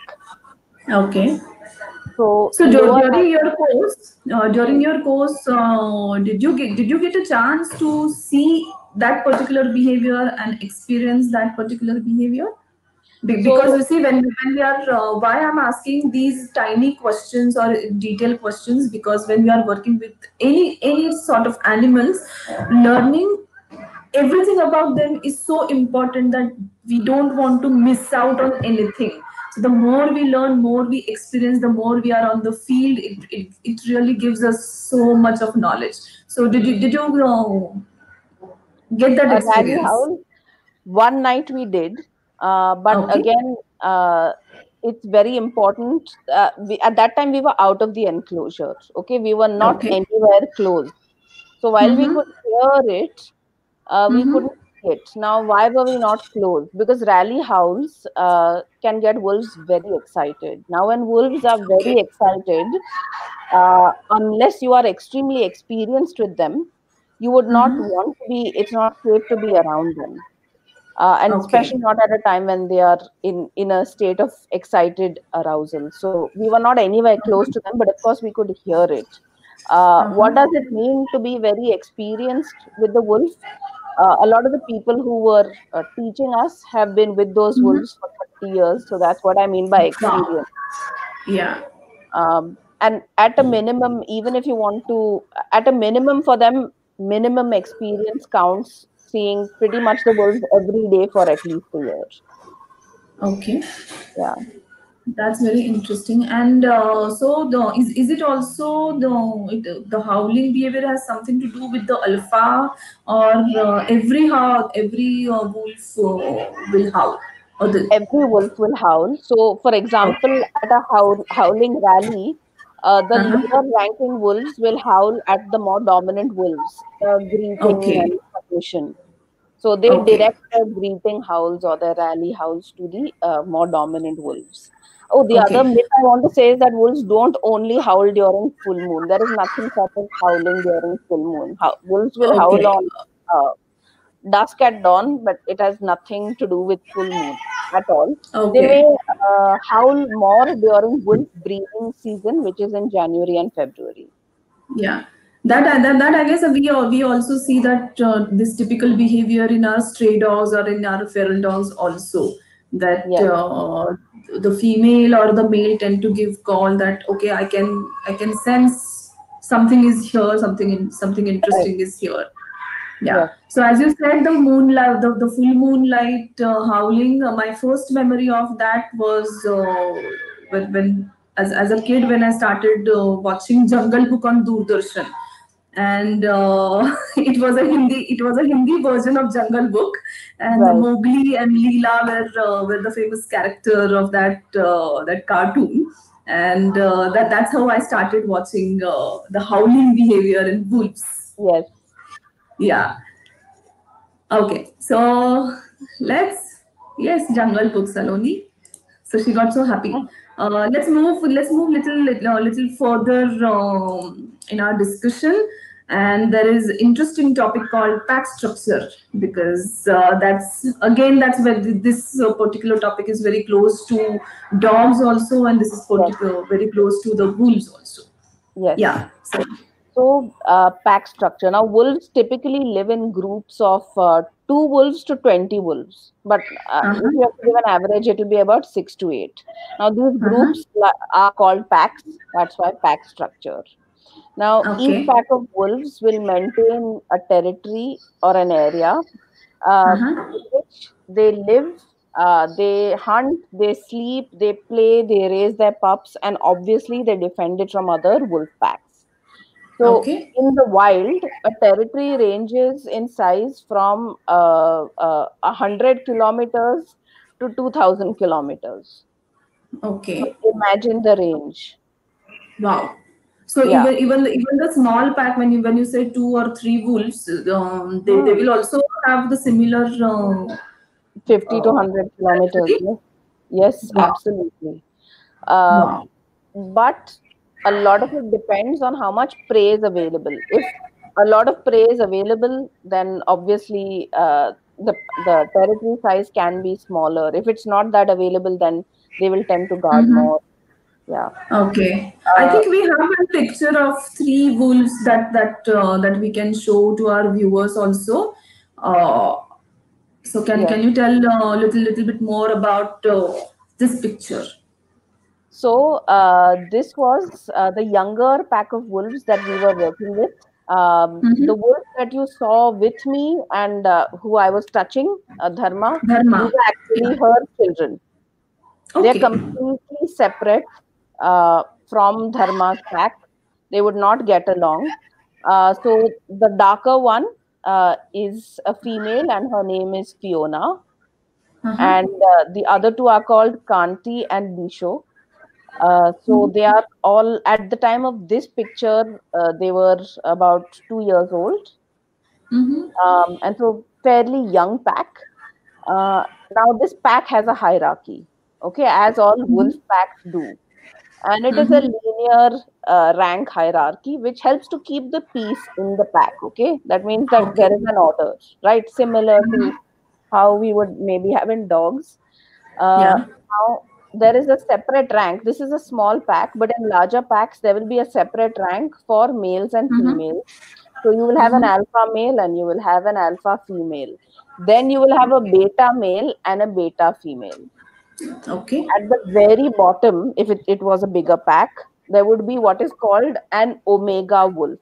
Okay. So So dur- lower during your course, uh, during your course, uh, did you get did you get a chance to see that particular behavior and experience that particular behavior? Be- Because so you see, when, when we are, uh, why I'm asking these tiny questions or detailed questions, because when we are working with any any sort of animals, learning everything about them is so important that we don't want to miss out on anything. So the more we learn, more we experience, the more we are on the field, it, it, it really gives us so much of knowledge. So did you did you uh, get that a rally experience? howl, one night we did, uh, but Okay. again, uh, it's very important. Uh, we, at that time, we were out of the enclosure. Okay, we were not Okay. anywhere close. So while we Mm-hmm. could hear it, uh, we Mm-hmm. couldn't see it. Now, why were we not close? Because rally howls uh, can get wolves very excited. Now, when wolves are Okay. very excited, uh, unless you are extremely experienced with them, you would not Mm-hmm. want to be. It's not safe to be around them, uh, and Okay. especially not at a time when they are in in a state of excited arousal. So we were not anywhere close to them, but of course we could hear it. Uh, what Uh-huh. does it mean to be very experienced with the wolf? Uh, a lot of the people who were uh, teaching us have been with those Mm-hmm. wolves for thirty years, so that's what I mean by Wow. experience. Yeah. Um, and at a minimum, even if you want to, at a minimum for them, minimum experience counts seeing pretty much the wolves every day for at least a year. Okay. Yeah. That's very interesting. And uh, so, the is, is it also the it, the howling behavior has something to do with the alpha, or uh, every how every uh, wolf uh, will howl, or the Every wolf will howl. So, for example, okay. at a howl, howling rally, uh, the Uh-huh. lower ranking wolves will howl at the more dominant wolves, uh, greeting Okay. and submission. So they Okay. direct their greeting howls or their rally howls to the uh, more dominant wolves. Oh, the other Okay. myth I want to say is that wolves don't only howl during full moon. There is nothing such as howling during full moon. How, wolves will howl Okay. on uh, dusk at dawn, but it has nothing to do with full moon at all. They may Okay. uh, howl more during wolf breeding season, which is in January and February. Yeah. That, that, that I guess we al- we also see that uh, this typical behavior in our stray dogs or in our feral dogs also, that Yes, uh, the female or the male tend to give call that okay, I can I can sense something is here, something in, something correct. interesting is here. Yeah. Yes, So as you said, the moonlight, the, the full moonlight uh, howling. Uh, my first memory of that was uh, when, when as, as a kid when I started uh, watching Jungle Book on Doordarshan, and uh, it was a Hindi it was a Hindi version of Jungle Book, and right. Mowgli and Leela were uh, were the famous character of that uh, that cartoon. And uh, that that's how I started watching uh, the howling behavior in wolves. Yes. Yeah. Okay. So let's, yes, Jungle Book Saloni. So she got so happy. Uh, let's move. Let's move little little, little further um, in our discussion. And there is interesting topic called pack structure, because uh, that's again that's where th- this uh, particular topic is very close to dogs also, and this is Yes, particular very close to the wolves also. yes. Yeah. So. So, uh, pack structure. Now, wolves typically live in groups of uh, two wolves to twenty wolves. But uh, if you Uh-huh. have to give an average, it will be about six to eight. Now, these Uh-huh. groups la- are called packs. That's why pack structure. Now, each Okay. pack of wolves will maintain a territory or an area uh, Uh-huh. in which they live, uh, they hunt, they sleep, they play, they raise their pups, and obviously they defend it from other wolf packs. So, Okay. in the wild, a territory ranges in size from uh, uh, one hundred kilometers to two thousand kilometers. So, Okay. imagine the range. Wow. So Yeah. even even the, even the small pack, when you when you say two or three wolves, um, they, they Hmm. will also have the similar uh, fifty to uh, one hundred kilometers. territory. Yes, yes, Wow. absolutely. Uh, Wow. but a lot of it depends on how much prey is available. If a lot of prey is available, then obviously uh, the the territory size can be smaller. If it's not that available, then they will tend to guard Mm-hmm. more. Yeah. Okay. I Uh, think we have a picture of three wolves that that uh, that we can show to our viewers also. Uh, so can yes. can you tell a little little bit more about uh, this picture? So uh, this was uh, the younger pack of wolves that we were working with. Um, Mm-hmm. the wolf that you saw with me and uh, who I was touching, uh, Dharma, these Dharma. are Yeah. actually her children. They're Okay. completely separate uh, from Dharma's pack. They would not get along. Uh, so the darker one uh, is a female, and her name is Fiona. Uh-huh. And uh, the other two are called Kanti and Bisho. Uh, so they are all at the time of this picture, uh, they were about two years old, Mm-hmm. um, and so fairly young pack. Uh, Now this pack has a hierarchy, okay, as all wolf packs do, and it is a Mm-hmm. linear uh, rank hierarchy, which helps to keep the peace in the pack. Okay, that means that Okay. there is an order, right? Similar to how we would maybe have in dogs. Uh, Yeah. Now, there is a separate rank. This is a small pack, but in larger packs, there will be a separate rank for males and Mm-hmm. females. So you will have an Mm-hmm. alpha male and you will have an alpha female. Then you will have a beta male and a beta female. Okay. At the very bottom, if it, it was a bigger pack, there would be what is called an omega wolf.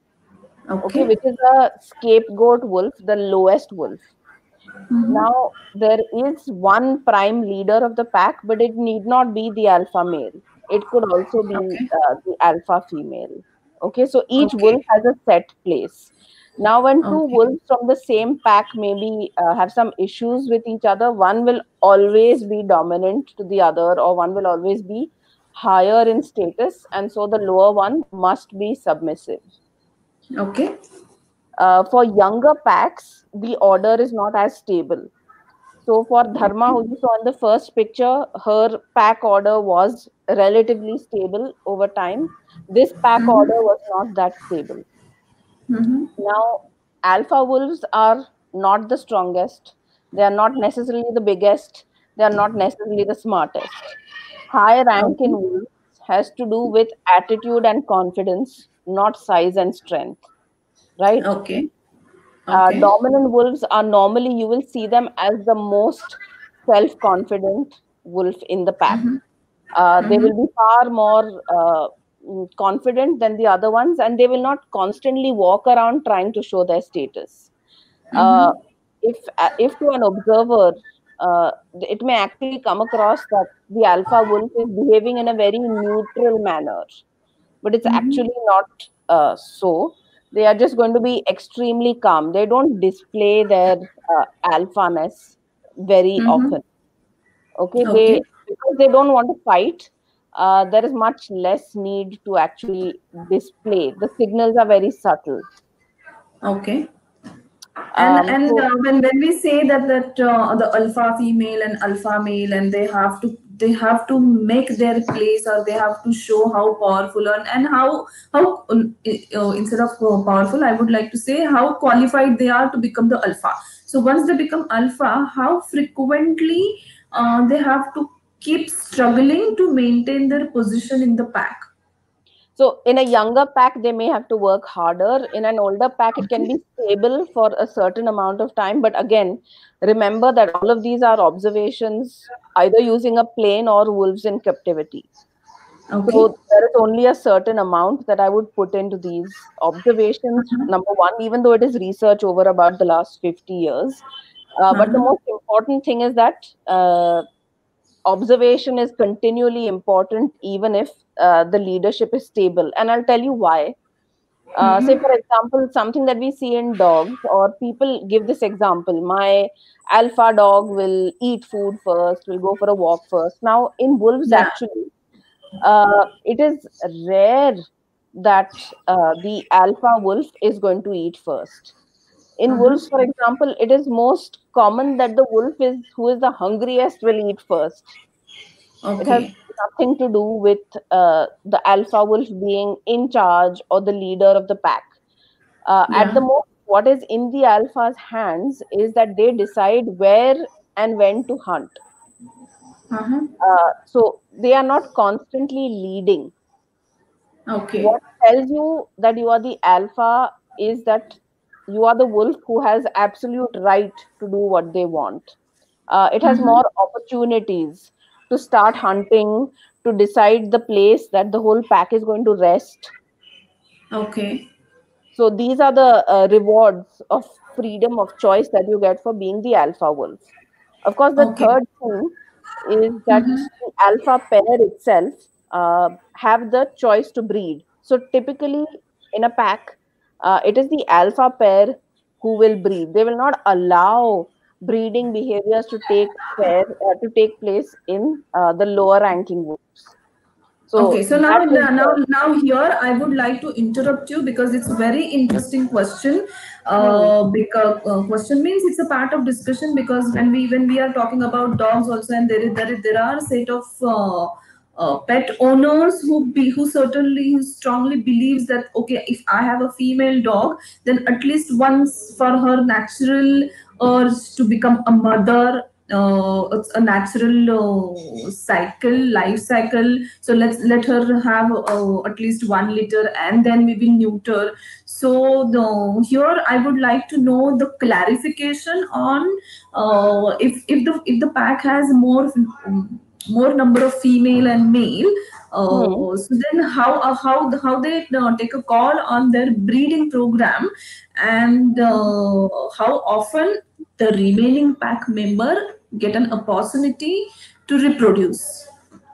Okay, Okay. which is a scapegoat wolf, the lowest wolf. Mm-hmm. Now, there is one prime leader of the pack, but it need not be the alpha male. It could also be Okay. uh, the alpha female. Okay, so each Okay. wolf has a set place. Now, when two Okay. wolves from the same pack maybe uh, have some issues with each other, one will always be dominant to the other, or one will always be higher in status, and so the lower one must be submissive. Okay. Uh, for younger packs, the order is not as stable. So for Dharma, who you saw in the first picture, her pack order was relatively stable over time. This pack Mm-hmm. order was not that stable. Mm-hmm. Now, alpha wolves are not the strongest. They are not necessarily the biggest. They are not necessarily the smartest. High rank in Okay. wolves has to do with attitude and confidence, not size and strength, right? Okay. Uh, Okay. dominant wolves are normally, you will see them as the most self confident wolf in the pack. Mm-hmm. Uh, they Mm-hmm. will be far more uh, mm, confident than the other ones, and they will not constantly walk around trying to show their status. Uh, Mm-hmm. if, uh, if to an observer, uh, it may actually come across that the alpha wolf is behaving in a very neutral manner, but it's Mm-hmm. actually not uh, so. They are just going to be extremely calm. They don't display their uh, alphaness very Mm-hmm. often. Okay, they Okay. because they don't want to fight. Uh, there is much less need to actually display. The signals are very subtle. Okay. And Um, and so, uh, when when we say that that uh, the alpha female and alpha male, and they have to they have to make their place, or they have to show how powerful, and, and how how um, uh, instead of uh, powerful, I would like to say how qualified they are to become the alpha. So once they become alpha, how frequently uh, they have to keep struggling to maintain their position in the pack. So in a younger pack, they may have to work harder. In an older pack, it can Okay. be stable for a certain amount of time. But again, remember that all of these are observations, either using a plane or wolves in captivity. Okay. So there is only a certain amount that I would put into these observations. Uh-huh. Number one, even though it is research over about the last fifty years, uh, but the Uh-huh. most important thing is that uh, observation is continually important, even if uh, the leadership is stable. And I'll tell you why. Uh, say, Mm-hmm. for example, something that we see in dogs, or people give this example: my alpha dog will eat food first, will go for a walk first. Now, in wolves, Yeah. actually, uh, it is rare that uh, the alpha wolf is going to eat first. In Uh-huh. wolves, for example, it is most common that the wolf is who is the hungriest will eat first. It has Okay. nothing to do with uh, the alpha wolf being in charge or the leader of the pack. Uh, at the Yeah. most, what is in the alpha's hands is that they decide where and when to hunt. Uh-huh. Uh, so they are not constantly leading. Okay. What tells you that you are the alpha is that you are the wolf who has absolute right to do what they want. Uh, it has Mm-hmm. more opportunities to start hunting, to decide the place that the whole pack is going to rest. Okay. So these are the uh, rewards of freedom of choice that you get for being the alpha wolf. Of course, the Okay. third thing is that Mm-hmm. the alpha pair itself uh, have the choice to breed. So typically in a pack, uh, it is the alpha pair who will breed. They will not allow breeding behaviors to take pair uh, to take place in uh, the lower ranking wolves. Okay, So so now, that is now, the now here I would like to interrupt you because it's a very interesting question. hmm, Uh, because uh, question means it's a part of discussion, because when we when we are talking about dogs also, and there is there is there are a set of uh, uh, pet owners who be who certainly who strongly believes that, okay, if I have a female dog, then at least once for her natural urge to become a mother, uh, it's a natural uh, cycle life cycle, so let's let her have uh, at least one liter, and then we will neuter. So the here I would like to know the clarification on uh, if if the if the pack has more um, more number of female and male, hmm. uh, so then how uh, how how they uh, take a call on their breeding program, and uh, how often the remaining pack member get an opportunity to reproduce.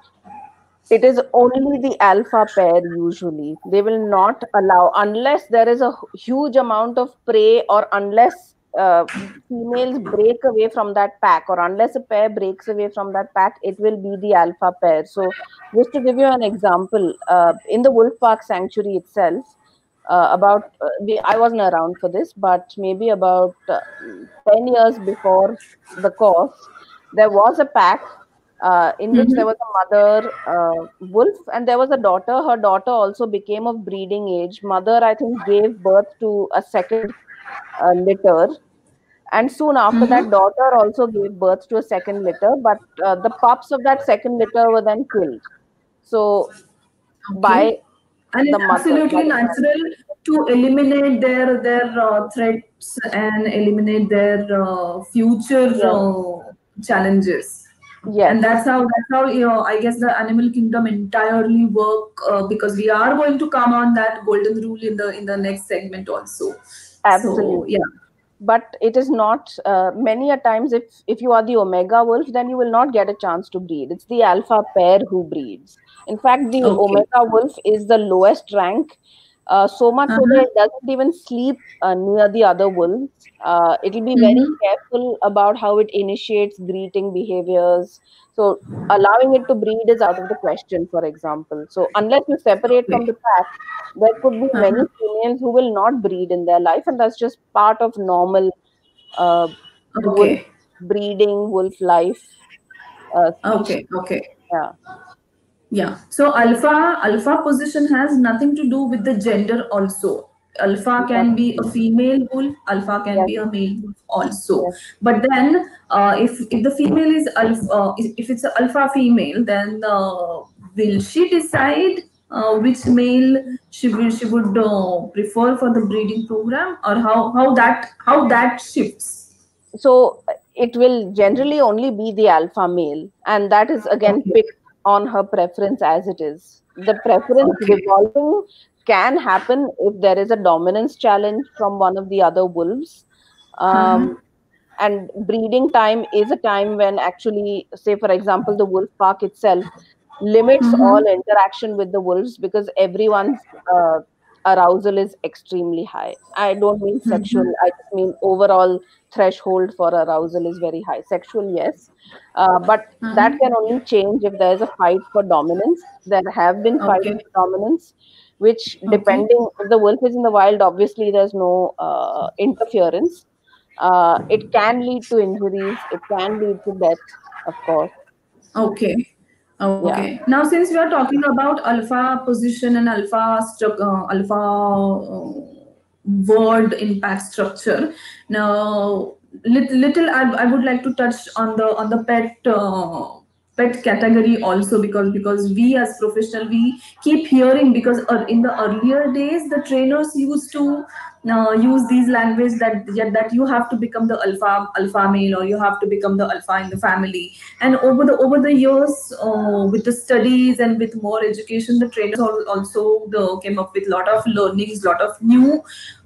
It is only the alpha pair usually. They will not allow, unless there is a huge amount of prey, or unless uh, females break away from that pack, or unless a pair breaks away from that pack, it will be the alpha pair. So, just to give you an example, uh, in the Wolf Park Sanctuary itself, uh, about uh, we, I wasn't around for this, but maybe about uh, ten years before the course, there was a pack uh, in which there Mhm. was a mother uh, wolf and there was a daughter. Her daughter also became of breeding age. Mother, I think, gave birth to a second uh, litter, and soon after that, Mhm. daughter also gave birth to a second litter. But uh, the pups of that second litter were then killed. So Okay. by And the it's mother, by absolutely the natural to eliminate their their uh, threats and eliminate their uh, future yes, uh, challenges. yes. And that's how that's how you know I guess the animal kingdom entirely work, uh, because we are going to come on that golden rule in the in the next segment also. So Absolutely. yeah. But it is not uh, many a times, if if you are the omega wolf, then you will not get a chance to breed. It's the alpha pair who breeds. In fact, the Okay. omega wolf is the lowest rank, uh, so much so that Uh-huh. it doesn't even sleep uh, near the other wolves. Uh, it'll be very Mm-hmm. careful about how it initiates greeting behaviors. So allowing it to breed is out of the question, for example. So unless you separate Okay. from the pack, there could be many Uh-huh. females who will not breed in their life, and that's just part of normal uh, wolf Okay. breeding, wolf life, uh, species. Okay. Okay. Yeah. Yeah. So alpha alpha position has nothing to do with the gender also. Alpha can Nothing. be a female wolf. Alpha can Yes. be a male wolf also. Yes. But then, uh, if if the female is alpha, uh, if it's an alpha female, then uh, will she decide uh, which male she will she would uh, prefer for the breeding program, or how how that how that shifts? So it will generally only be the alpha male, and that is again Okay. picked on her preference as it is. The preference Okay. revolving can happen if there is a dominance challenge from one of the other wolves. Uh-huh. Um, and breeding time is a time when actually, say for example, the wolf park itself limits all Mm-hmm. interaction with the wolves because everyone's uh, arousal is extremely high. I don't mean sexual, Mm-hmm. I just mean overall threshold for arousal is very high. Sexual, yes, uh, but that Uh-huh. can only change if there is a fight for dominance. There have been fights Okay. for dominance, which Okay. depending if the wolf is in the wild, obviously there's no uh, interference. Uh, it can lead to injuries, it can lead to death, of course. Okay. Yeah. Okay. Now, since we are talking about alpha position and alpha stru- uh, alpha uh, word impact structure, now little, little I, I would like to touch on the on the pet uh, pet category also, because because we as professional we keep hearing, because uh, in the earlier days the trainers used to uh, use these language that yeah, that you have to become the alpha alpha male, or you have to become the alpha in the family. And over the over the years, uh, with the studies and with more education, the trainers al- also the, came up with lot of learnings, lot of new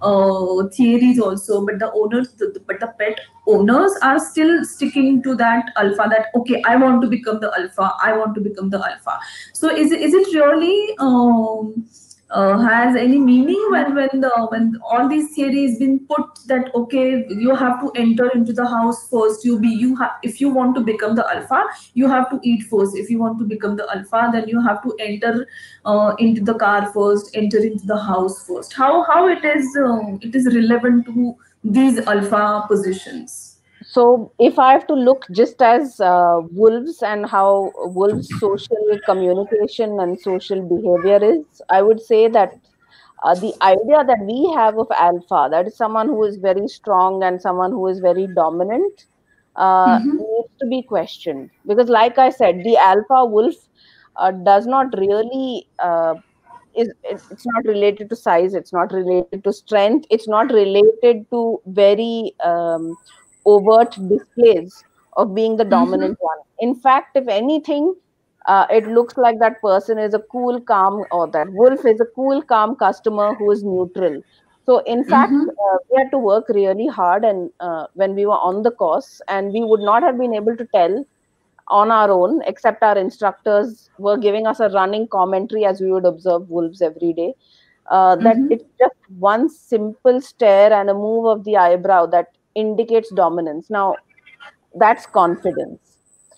uh, theories also. But the owners the, the- but the pet owners are still sticking to that alpha, that okay, I want to become the alpha, I want to become the alpha. So is it, is it really um, uh, has any meaning when when the when all these theories been put, that okay, you have to enter into the house first, you be you have, if you want to become the alpha, you have to eat first, if you want to become the alpha, then you have to enter uh, into the car first, enter into the house first. How how it is um, it is relevant to these alpha positions? So if I have to look just as uh, wolves and how wolves' social communication and social behavior is, I would say that uh, the idea that we have of alpha, that is someone who is very strong and someone who is very dominant, uh, Mm-hmm. needs to be questioned. Because, like I said, the alpha wolf uh, does not really. Uh, is it, it's not related to size, it's not related to strength, it's not related to very um, overt displays of being the Mm-hmm. dominant one. In fact, if anything, uh, it looks like that person is a cool calm, or that wolf is a cool calm customer who is neutral. So in fact, Mm-hmm. uh, we had to work really hard, and uh, when we were on the course, and we would not have been able to tell on our own, except our instructors were giving us a running commentary as we would observe wolves every day. Uh, that Mm-hmm. it's just one simple stare and a move of the eyebrow that indicates dominance. Now, that's confidence.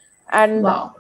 And Wow.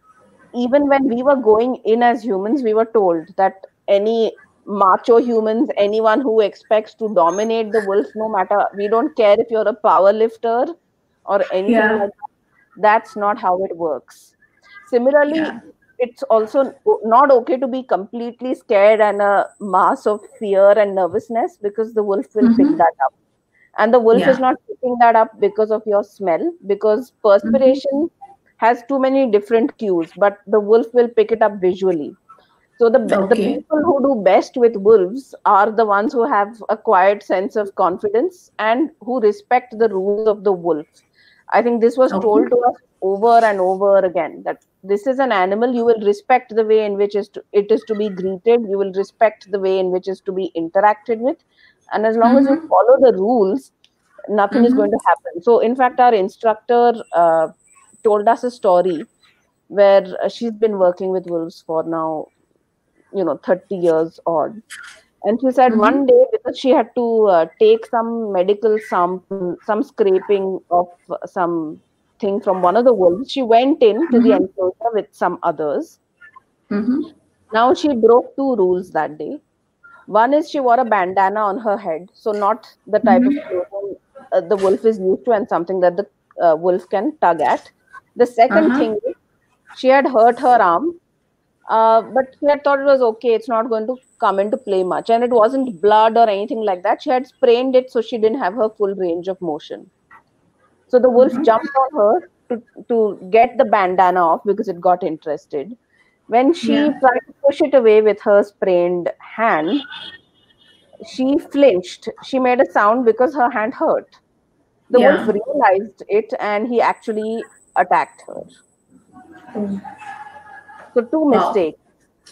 even when we were going in as humans, we were told that any macho humans, anyone who expects to dominate the wolf, no matter, we don't care if you're a power lifter or anything Yeah. like that, that's not how it works. Similarly, Yeah. it's also not okay to be completely scared and a mass of fear and nervousness, because the wolf will pick Mm-hmm. that up. And the wolf is Yeah. not picking that up because of your smell, because Mm-hmm. perspiration has too many different cues, but the wolf will pick it up visually. So the be- the Okay. people who do best with wolves are the ones who have a quiet sense of confidence and who respect the rules of the wolf. I think this was Okay. told to us over and over again, that this is an animal. You will respect the way in which is to, it is to be greeted. You will respect the way in which is to be interacted with, and as long as you Mm-hmm. follow the rules, nothing is going Mm-hmm. to happen. So, in fact, our instructor uh, told us a story where uh, she's been working with wolves for now, you know, thirty years odd. And she said Mm-hmm. one day, because she had to uh, take some medical sample, some scraping of some thing from one of the wolves, she went in to the Mm-hmm. enclosure with some others. Mm-hmm. Now she broke two rules that day. One is she wore a bandana on her head, so not the type of Mm-hmm. clothing uh, uh, the wolf is used to and something that the uh, wolf can tug at. The second Uh-huh. thing is she had hurt her arm, uh, but she had thought it was okay. It's not going to come into play much, and it wasn't blood or anything like that. She had sprained it, so she didn't have her full range of motion. So the wolf Uh-huh. jumped on her to, to get the bandana off because it got interested. When she Yeah. tried to push it away with her sprained hand, she flinched. She made a sound because her hand hurt. The wolf Yeah. realized it and he actually attacked her. Oh, So, two wow. mistakes,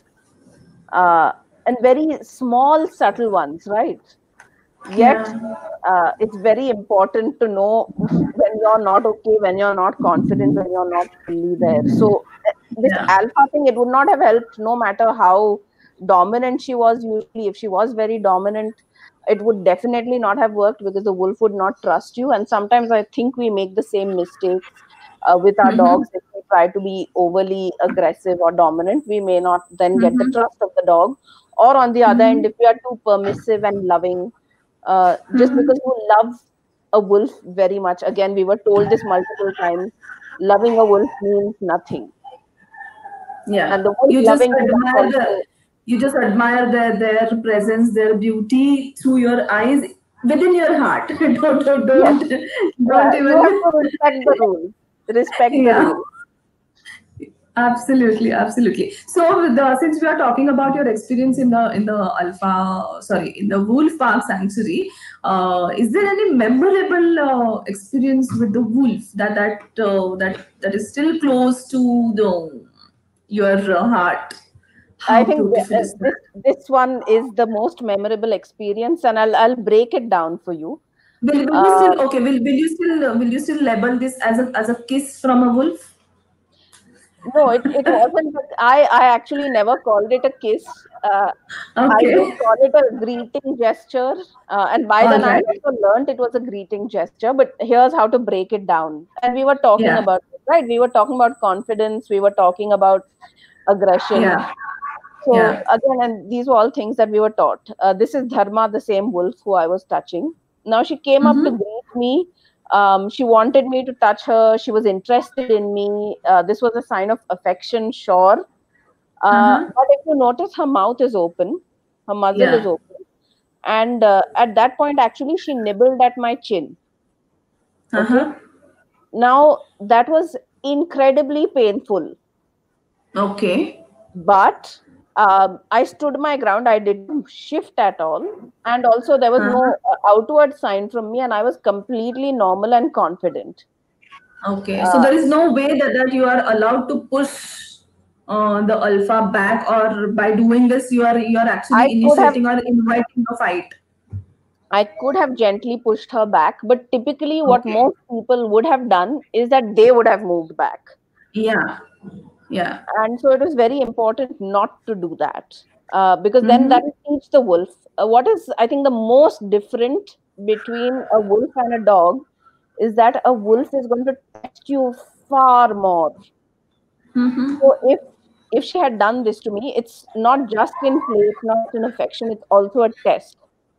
uh, and very small, subtle ones, right? Yet, Yeah. uh, it's very important to know when you're not okay, when you're not confident, when you're not fully there. So, uh, this Yeah. alpha thing, it would not have helped no matter how dominant she was. Usually, if she was very dominant, it would definitely not have worked because the wolf would not trust you. And sometimes I think we make the same mistakes uh, with our Mm-hmm. dogs. If we try to be overly aggressive or dominant, we may not then get the Mm-hmm. trust of the dog. Or on the other Mm-hmm. end, if we are too permissive and loving, uh, just Mm-hmm. because you love a wolf very much, again, we were told this multiple times, loving a wolf means nothing. Yeah. And the wolf You just loving you back admire the also. you just admire their their presence, their beauty through your eyes within your heart. don't don't Yes, don't, uh, don't you even have to respect the rules. Respect the yeah. rules. Absolutely, absolutely. So, with the, since we are talking about your experience in the in the Alpha, sorry, in the Wolf Park Sanctuary, uh, is there any memorable uh, experience with the wolf that that uh, that that is still close to the your uh, heart? I How think th- beautiful uh, is this that? this one is the most memorable experience, and I'll I'll break it down for you. Will, will you Uh, still okay? Will, will you still uh, will you still label this as a as a kiss from a wolf? no, it, it wasn't. But I I actually never called it a kiss. Uh, I would Okay, call it a greeting gesture. Uh, and by all then, I right. had also learned it was a greeting gesture. But here's how to break it down. And we were talking Yeah, about it, right? We were talking about confidence. We were talking about aggression. yeah, So yeah. again, and these were all things that we were taught. Uh, this is Dharma, the same wolf who I was touching. Now she came up to Mm-hmm. greet me. Um, she wanted me to touch her. She was interested in me. Uh, this was a sign of affection, sure. Uh, Uh-huh. but if you notice, her mouth is open, her muzzle is Yeah. open, and uh, at that point, actually, she nibbled at my chin. Okay. Uh-huh. Now that was incredibly painful, Okay. but um, I stood my ground. I didn't shift at all, and also there was Uh-huh. no uh, outward sign from me, and I was completely normal and confident. Okay. So Uh, there is no way that, that you are allowed to push uh, the alpha back, or by doing this, you are you are I actually could have initiating or inviting a fight. I could have gently pushed her back, but typically, what Okay. most people would have done is that they would have moved back. Yeah. Yeah. And so it is very important not to do that, uh, because then that Mm-hmm. will teach the wolf. Uh, what is, I think, the most different between a wolf and a dog is that a wolf is going to test you far more. Mm-hmm. So if if she had done this to me, it's not just in play, it's not in affection, it's also a test.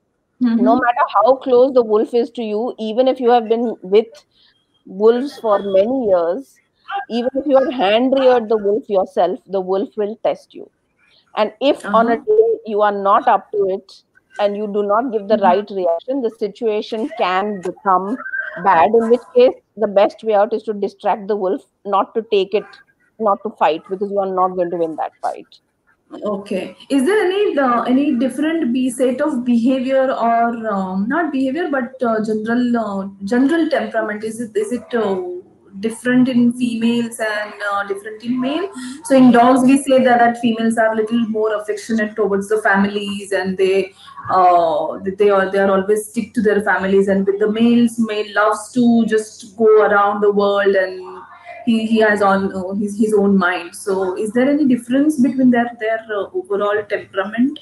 No Mm-hmm. matter how close the wolf is to you, even if you have been with wolves for many years, even if you have hand reared the wolf yourself, the wolf will test you. And if on a Uh-huh. day you are not up to it and you do not give the right reaction, the situation can become bad, in which case the best way out is to distract the wolf, not to take it, not to fight, because you are not going to win that fight. Okay. Is there any uh, any different be set of behavior, or um, not behavior but uh, general uh, general temperament? Is it is it uh, different in females and uh, different in male? So in dogs we say that, that females are little more affectionate towards the families, and they uh, they are they are always stick to their families, and with the males, male loves to just go around the world, and he, he has on uh, his, his own mind. So is there any difference between their their uh, overall temperament?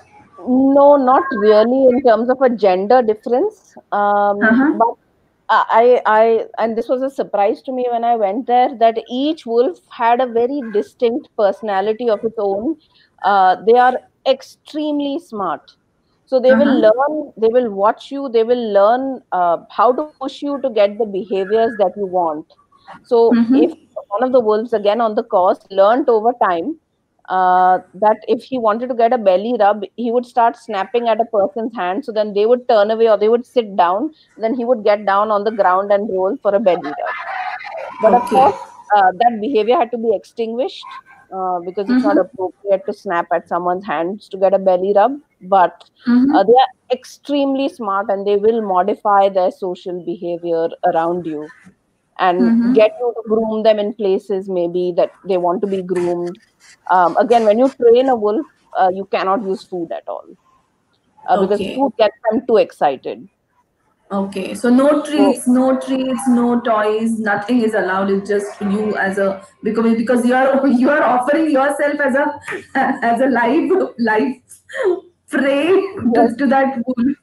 No, not really in terms of a gender difference. Um, Uh-huh. but I, I, and this was a surprise to me when I went there, that each wolf had a very distinct personality of its own. Uh, they are extremely smart. So they will Uh-huh. learn, they will watch you, they will learn uh, how to push you to get the behaviors that you want. So if Mm-hmm. one of the wolves, again on the course, learned over time uh, that if he wanted to get a belly rub, he would start snapping at a person's hand. So then they would turn away or they would sit down. Then he would get down on the ground and roll for a belly rub. But of Okay. course, uh, that behavior had to be extinguished uh, because it's not Mm-hmm. appropriate to snap at someone's hands to get a belly rub. But Mm-hmm. uh, they are extremely smart and they will modify their social behavior around you and Mm-hmm. get you to groom them in places maybe that they want to be groomed. Um, again, when you train a wolf, uh, you cannot use food at all uh, because Okay. food gets them too excited. Okay. So no So treats, no treats, no toys, nothing is allowed. It's just you as a because because you are you are offering yourself as a as a live live prey yes, to, to that wolf.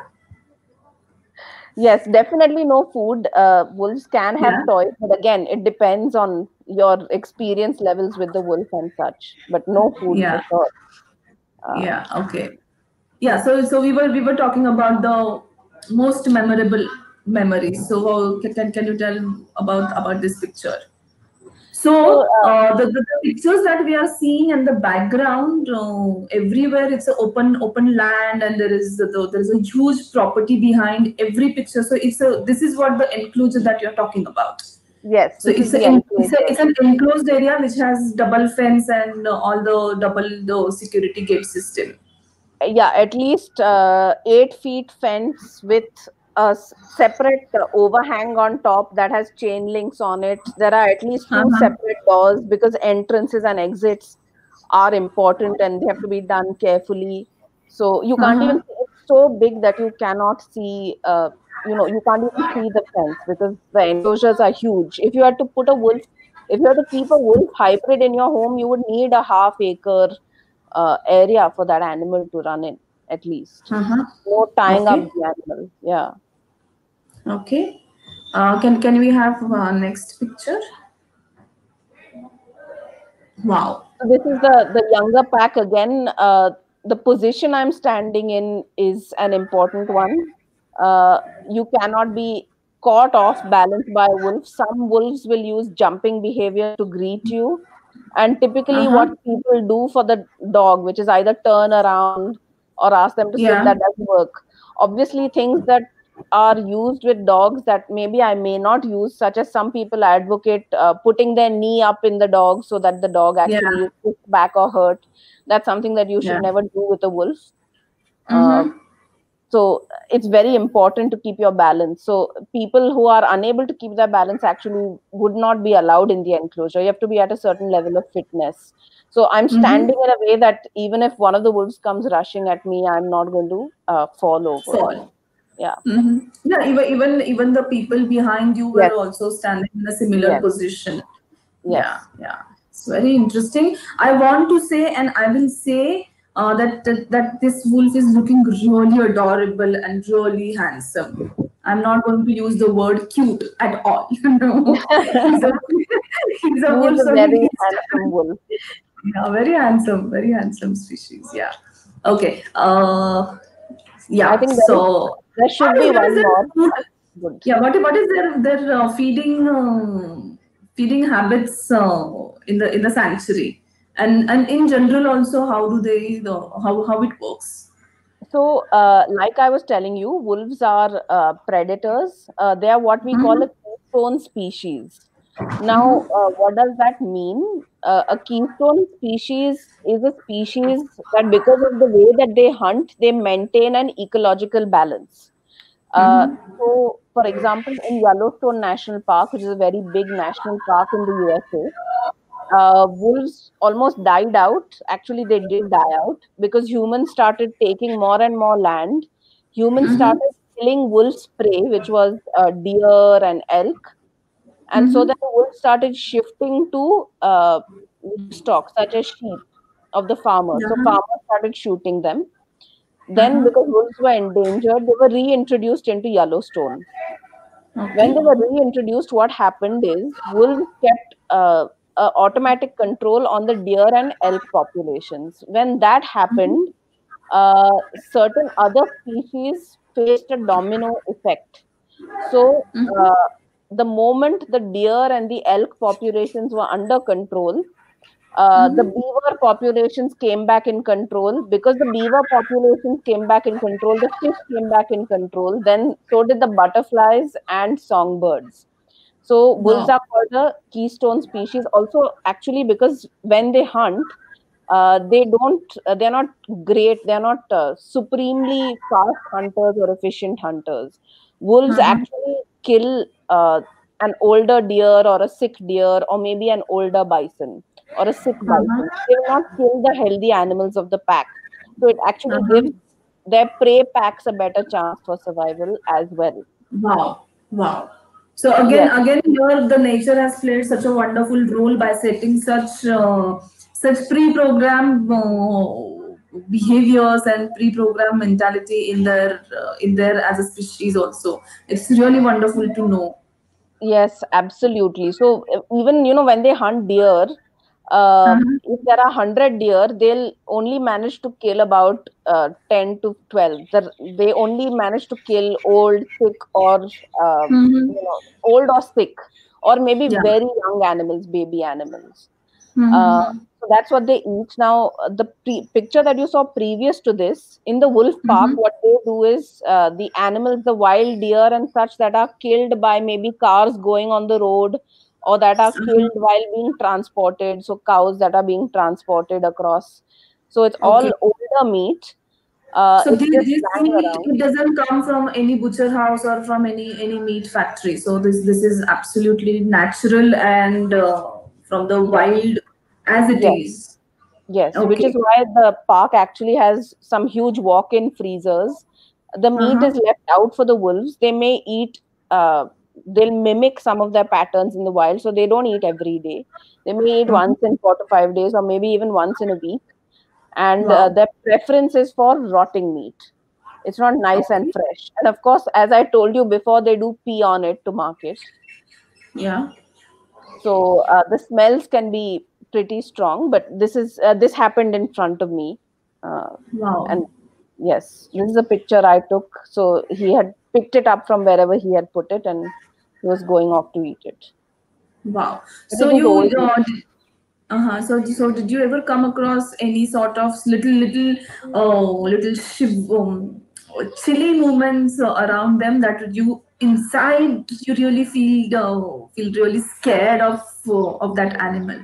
yes, definitely no food. Uh, wolves can have Yeah. toys, but again, it depends on your experience levels with the wolf and such. But no food for Yeah. sure. Uh, Yeah. Okay. Yeah. So so we were we were talking about the most memorable memories. So uh, can can you tell about about this picture? so So uh, uh, the, the, the pictures that we are seeing in the background, uh, everywhere it's an open open land, and there is the, there is a huge property behind every picture. So it's a this is what the enclosure that you're talking about. yes, So this is it's a, the it's a enclosure. it's an enclosed area which has double fence and uh, all the double the security gate system. Yeah, at least uh, eight feet fence with a s- separate uh, overhang on top that has chain links on it. There are at least two Uh-huh. separate doors because entrances and exits are important and they have to be done carefully. So you can't even Uh-huh. see, it's so big that you cannot see, uh, you know, you can't even see the fence because the enclosures are huge. If you had to put a wolf, if you had to keep a wolf hybrid in your home, you would need a half acre uh, area for that animal to run in at least. Uh-huh. No tying up Okay. the animal. Yeah. Okay. Uh, can can we have uh, next picture? Wow. So this is the the younger pack again. Uh, the position I'm standing in is an important one. Uh, you cannot be caught off balance by a wolf. Some wolves will use jumping behavior to greet you. And typically, Uh-huh. what people do for the dog, which is either turn around or ask them to sit, Yeah. that doesn't work. Obviously, things that are used with dogs that maybe I may not use, such as some people advocate uh, putting their knee up in the dog so that the dog Yeah. actually is pushed back or hurt. That's something that you should Yeah. never do with a wolf. Uh, Mm-hmm. so it's very important to keep your balance. So people who are unable to keep their balance actually would not be allowed in the enclosure. You have to be at a certain level of fitness. So I'm standing Mm-hmm. in a way that even if one of the wolves comes rushing at me, I'm not going to uh, fall over. Fall. Yeah. Mm-hmm. Yeah, even even even the people behind you Yes. were also standing in a similar Yes. position. Yeah, Yes. yeah. It's very interesting. I want to say, and I will say uh, that, that that this wolf is looking really adorable and really handsome. I'm not going to use the word cute at all. No, he's a he's a He is wolf, a so he very needs handsome wolf. yeah, very handsome, very handsome species. Yeah. Okay. Uh, I yeah. think there is So, there what should is be what is one their more. food? Good. Yeah. What what is their their uh, feeding uh, feeding habits uh, in the in the sanctuary, and and in general also how do they the how how it works? So, uh, like I was telling you, wolves are uh, predators. Uh, they are what we call Mm-hmm. a keystone species. Now, Mm-hmm. uh, what does that mean? Uh, a keystone species is a species that, because of the way that they hunt, they maintain an ecological balance. Uh, Mm-hmm. so, for example, in Yellowstone National Park, which is a very big national park in the U S A, uh, wolves almost died out. Actually, they did die out because humans started taking more and more land. Humans Mm-hmm. started killing wolves' prey, which was uh, deer and elk. And so then Mm-hmm. the wolves started shifting to uh, livestock, such as sheep of the farmers. So Uh-huh. farmers started shooting them. Then, Uh-huh. because wolves were endangered, they were reintroduced into Yellowstone. When they Okay. were reintroduced, what happened is wolves kept uh, uh, automatic control on the deer and elk populations. When that Mm-hmm. happened, uh, certain other species faced a domino effect. So, Mhm. uh, the moment the deer and the elk populations were under control, uh, the Mhm. beaver populations came back in control. Because the beaver populations came back in control, the fish came back in control. Then so did the butterflies and songbirds. So wolves Wow. are called a keystone species also, actually, because when they hunt, uh, they don't uh, they're not great, they're not uh, supremely fast hunters or efficient hunters. Wolves Uh-huh. actually kill uh, an older deer or a sick deer or maybe an older bison or a sick Uh-huh. bison. They will not kill the healthy animals of the pack. So it actually gives Uh-huh. their prey packs a better chance for survival as well. Wow. Wow. So again, Yes. again, here the nature has played such a wonderful role by setting such uh, such pre-programmed uh, behaviors and pre-programmed mentality in their uh, in there as a species. Also, it's really wonderful to know. Yes, absolutely. So uh, even, you know, when they hunt deer, uh, Uh-huh. if there are one hundred deer, they'll only manage to kill about uh, ten to twelve. The, they only manage to kill old, sick, or uh, Mm-hmm. you know, old or sick, or maybe Yeah. very young animals, baby animals. Uh, Mm-hmm. so that's what they eat. Now, uh, the pre- picture that you saw previous to this in the wolf park, Mm-hmm. what they do is uh, the animals, the wild deer and such that are killed by maybe cars going on the road or that are killed while being transported. So, cows that are being transported across. So, it's all Okay. older meat. Uh, So it's this, just this lying meat around. it doesn't come from any butcher house or from any any meat factory. So this this is absolutely natural and uh, from the Yes, wild as it yes. is. Yes, which is Okay. why the park actually has some huge walk-in freezers. The meat Uh-huh. is left out for the wolves. They may eat, uh, they'll mimic some of their patterns in the wild, so they don't eat every day. They may eat Uh-huh. once in four to five days, or maybe even once in a week. And uh, Wow. their preference is for rotting meat. It's not nice and Okay. fresh. And of course, as I told you before, they do pee on it to market. Yeah. So uh, the smells can be pretty strong, but this is uh, this happened in front of me, uh, Wow. and yes, this is a picture I took. So he had picked it up from wherever he had put it, and he was going off to eat it. Wow. But So it is you old meat. uh, did, uh-huh. So so did you ever come across any sort of little little uh little shiv um, chilly moments uh, around them that you inside you really feel uh, feel really scared of uh, of that animal?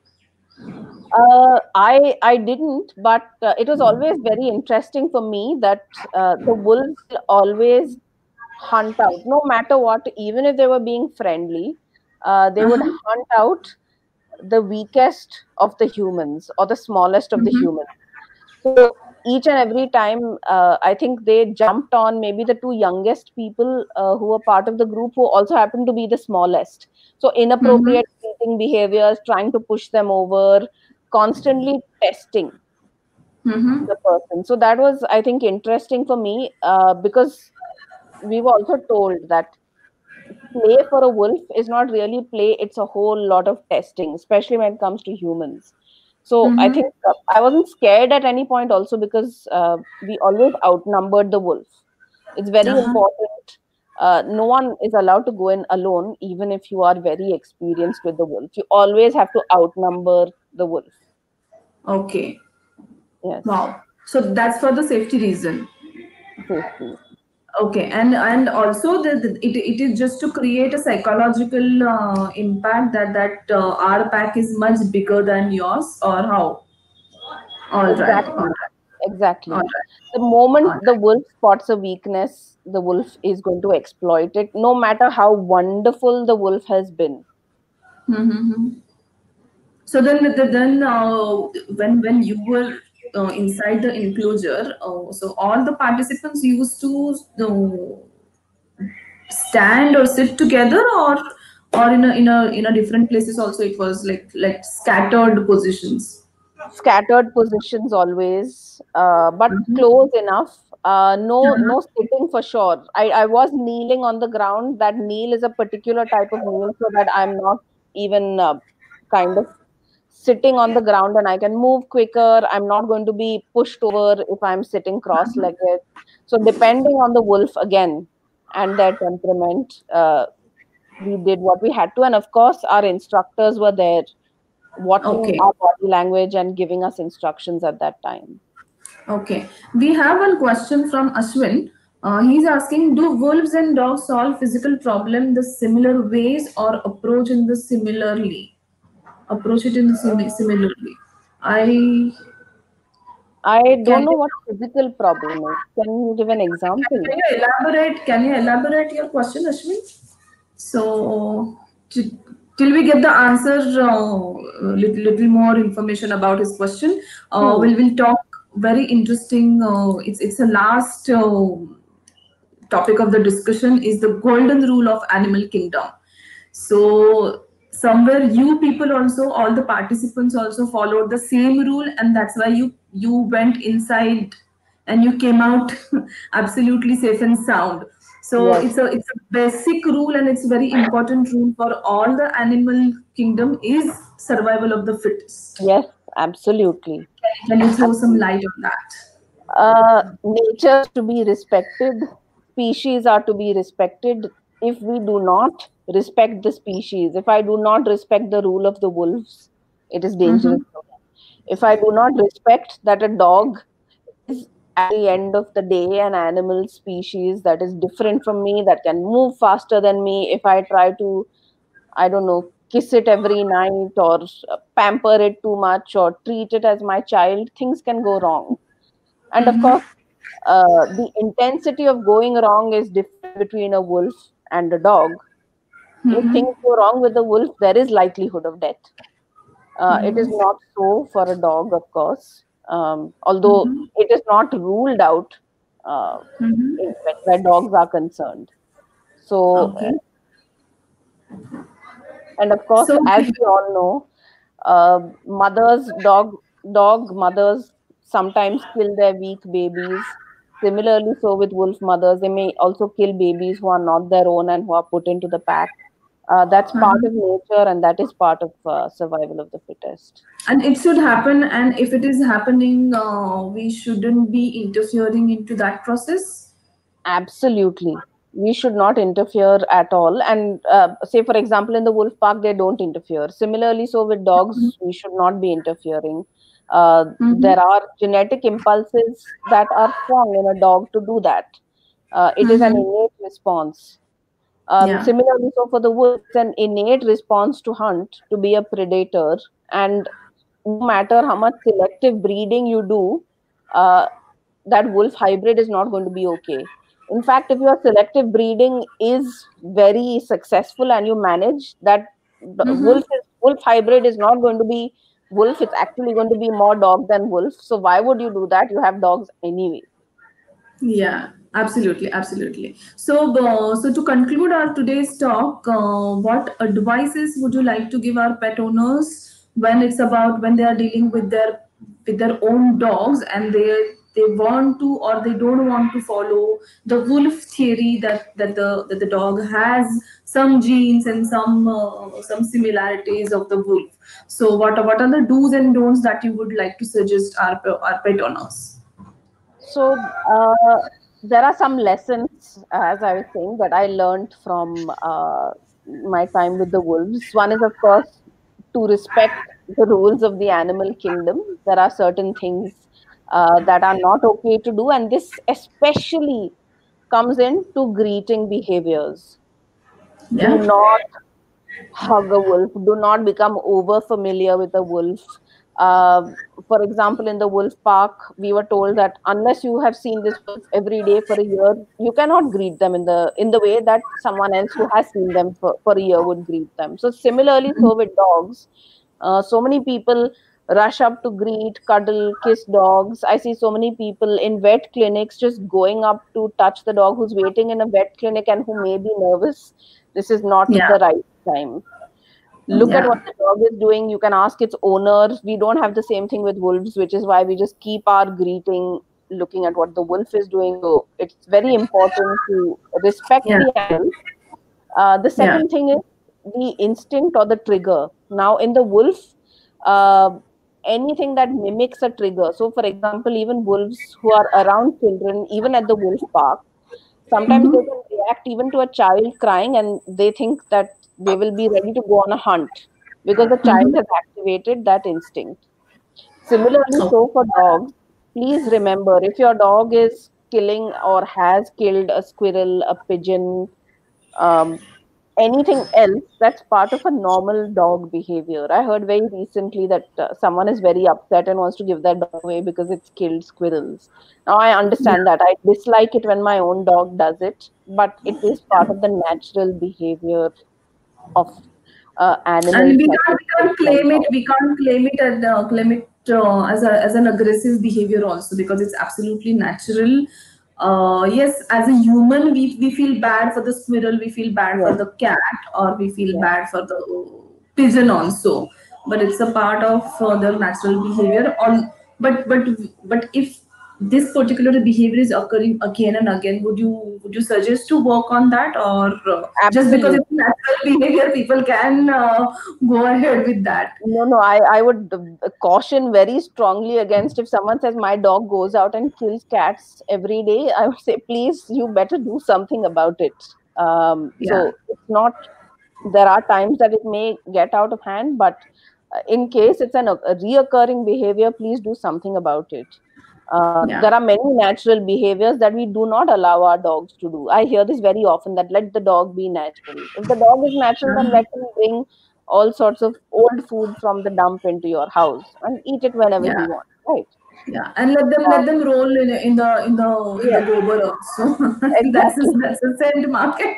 Uh, I I didn't, but uh, it was always very interesting for me that uh, the wolves will always hunt out, no matter what, even if they were being friendly, uh, they would Uh-huh. hunt out the weakest of the humans or the smallest of the Mm-hmm. humans. So each and every time, uh, I think they jumped on maybe the two youngest people uh, who were part of the group who also happened to be the smallest. So Mm-hmm. inappropriate eating behaviors, trying to push them over, constantly testing Mm-hmm. the person. So that was, I think, interesting for me uh, because we were also told that play for a wolf is not really play, it's a whole lot of testing, especially when it comes to humans. So I Mm-hmm. think uh, I wasn't scared at any point also because uh, we always outnumbered the wolf. It's very Uh-huh. important. Uh, no one is allowed to go in alone, even if you are very experienced with the wolf. You always have to outnumber the wolf. Okay. Yes, Wow. So that's for the safety reason. safety. Okay, and and also the, the it, it is just to create a psychological uh, impact that that uh, our pack is much bigger than yours, or how? All right, all Exactly. right, all Exactly. right, The all moment the right. wolf spots a weakness, the wolf is going to exploit it, no matter how wonderful the wolf has been. Mm-hmm. So then, the, then uh, when when you were uh, inside the enclosure, uh, so all the participants used to uh, stand or sit together, or or in a in a in a different places also. It was like like scattered positions. Scattered positions always, uh, but Mhm. close enough. Uh, no, Uh-huh. no sitting for sure. I, I was kneeling on the ground. That kneel is a particular type of kneel, so that I'm not even uh, kind of sitting on the ground and I can move quicker. I'm not going to be pushed over if I'm sitting cross-legged. So depending on the wolf again and their temperament, uh, we did what we had to. And of course, our instructors were there watching Okay. our body language and giving us instructions at that time. Okay. We have one question from Ashwin. Uh, he's asking, do wolves and dogs solve physical problem the similar ways or approach in the similarly? Approach it in the sim- similarly. I I can don't know you, what physical problem is. Can you give an example? can you elaborate? Can you elaborate your question, Ashwin? So t- till we get the answer, uh, little, little more information about his question, uh, Hmm. we'll we'll talk very interesting. Uh, it's it's a last uh, topic of the discussion is the golden rule of animal kingdom. So somewhere you people also, all the participants also followed the same rule, and that's why you you went inside and you came out absolutely safe and sound. So Yes. it's a it's a basic rule, and it's very important rule for all the animal kingdom is survival of the fittest. Yes, absolutely. Can you throw some Absolutely. light on that? Uh, nature is to be respected. Species are to be respected. If we do not respect the species, if I do not respect the rule of the wolves, it is dangerous Mm-hmm. for me. If I do not respect that a dog is at the end of the day an animal species that is different from me, that can move faster than me, if I try to, I don't know, kiss it every night or uh, pamper it too much or treat it as my child, things can go wrong. And of course, Mm-hmm. uh, the intensity of going wrong is different between a wolf and a dog. If Mm-hmm. things go wrong with the wolf, there is likelihood of death. Uh, it is Mm-hmm. not so for a dog, of course, um, although Mm-hmm. it is not ruled out uh, Mm-hmm. in, where dogs are concerned. So, Okay. and of course, So as we all know, uh, mothers, dog, dog mothers sometimes kill their weak babies. Similarly, so with wolf mothers, they may also kill babies who are not their own and who are put into the pack. Uh, that's part uh-huh. of nature, and that is part of uh, survival of the fittest. And it should happen, and if it is happening, uh, we shouldn't be interfering into that process. Absolutely. We should not interfere at all. And uh, say, for example, in the wolf park, they don't interfere. Similarly, so with dogs, we should not be interfering. Uh, Mm-hmm. there are genetic impulses that are strong in a dog to do that. Uh, it is an Mm-hmm. innate response. Um, Yeah. similarly, so for the wolf, it's an innate response to hunt, to be a predator. And no matter how much selective breeding you do, uh, that wolf hybrid is not going to be okay. In fact, if your selective breeding is very successful and you manage that, the Mm-hmm. wolf is, wolf hybrid is not going to be wolf. It's actually going to be more dog than wolf. So why would you do that? You have dogs anyway. Yeah, absolutely, absolutely. So, uh, so to conclude our today's talk, uh, what advices would you like to give our pet owners when it's about when they are dealing with their with their own dogs and they they want to or they don't want to follow the wolf theory that that the that the dog has some genes and some uh, some similarities of the wolf. So, what what are the do's and don'ts that you would like to suggest our our pet owners? So uh, there are some lessons, uh, as I was saying, that I learned from uh, my time with the wolves. One is, of course, to respect the rules of the animal kingdom. There are certain things uh, that are not okay to do, and this especially comes into greeting behaviors. Do Yeah. not hug a wolf. Do not become over familiar with a wolf. Uh, for example, in the wolf park, we were told that unless you have seen this wolf every day for a year, you cannot greet them in the in the way that someone else who has seen them for, for a year would greet them. So similarly, so with dogs, uh, so many people rush up to greet, cuddle, kiss dogs. I see so many people in vet clinics just going up to touch the dog who's waiting in a vet clinic and who may be nervous. This is not Yeah. the right time. Look at what Yeah. the dog is doing. You can ask its owner. We don't have the same thing with wolves, which is why we just keep our greeting looking at what the wolf is doing. So it's very important to respect Yeah. the animal. Uh, the Yeah. second thing is the instinct or the trigger. Now, in the wolf, uh, anything that mimics a trigger. So, for example, even wolves who are around children, even at the wolf park, sometimes they Mm-hmm. can react even to a child crying and they think that they will be ready to go on a hunt because the child Mm-hmm. has activated that instinct. Similarly, Oh, so for dogs, please remember if your dog is killing or has killed a squirrel, a pigeon, um, anything else, that's part of a normal dog behavior. I heard very recently that uh, someone is very upset and wants to give their dog away because it's killed squirrels. Now I yeah. understand that. I dislike it when my own dog does it, but it is part of the natural behavior of uh, animals And we such as can't we wolves can't and claim it dogs. we can't claim it and uh, claim it uh, as a as an aggressive behavior also, because it's absolutely natural. Uh, yes, as a human, we we feel bad for the squirrel, we feel bad for Yes, the cat, or we feel yes. bad for the pigeon also. But it's a part of uh, their natural behavior. On but but but if this particular behavior is occurring again and again, would you would you suggest to work on that, or uh, just because it's Absolutely. natural behavior, people can uh, go ahead with that? No, no, I, I would uh, caution very strongly against if someone says my dog goes out and kills cats every day. I would say, please, you better do something about it. Um, Yeah, so it's not, there are times that it may get out of hand, but uh, in case it's an, a reoccurring behavior, please do something about it. Uh, yeah. there are many natural behaviors that we do not allow our dogs to do. I hear this very often that let the dog be natural. If the dog is natural, then Uh-huh. let him bring all sorts of old food from the dump into your house and eat it whenever Yeah, he wants, right? yeah, and let them Uh, let them roll in, in the in the in the yes, gobar also. that's a, exactly, that's a scent market.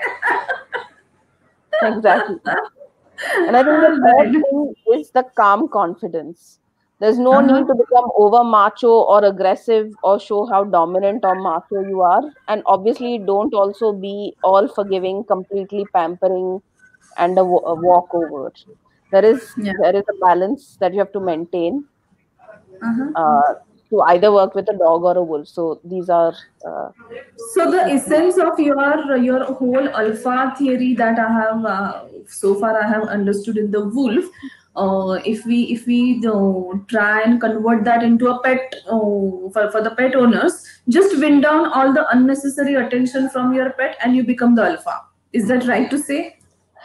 exactly. And I think the All third right. thing is the calm confidence. There's no need Uh-huh. to become over macho or aggressive or show how dominant or macho you are. And obviously, don't also be all forgiving, completely pampering, and a, wa- a walkover. There is Yeah. there is a balance that you have to maintain Uh-huh. uh, to either work with a dog or a wolf. So these are uh, So the the key. essence of your your whole alpha theory that I have uh, so far I have understood in the wolf, uh, if we if we uh, try and convert that into a pet uh, for for the pet owners, just win down all the unnecessary attention from your pet and you become the alpha. Is that right to say?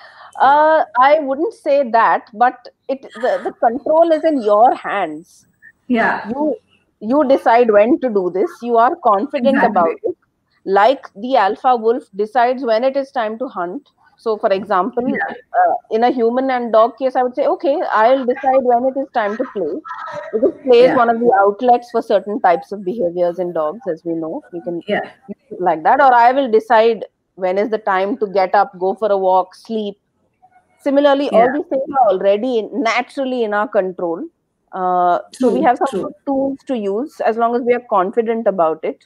Uh, I wouldn't say that, but it the, the control is in your hands. Yeah, You you decide when to do this. You are confident about exactly. it. Like the alpha wolf decides when it is time to hunt. So, for example, Yeah, uh, in a human and dog case, I would say, okay, I'll decide when it is time to play. Because play is yeah, one of the outlets for certain types of behaviors in dogs, as we know. We can yeah, use it like that. Or I will decide when is the time to get up, go for a walk, sleep. Similarly, yeah. all these things are already in, naturally in our control. Uh, so we True, have some true. good tools to use as long as we are confident about it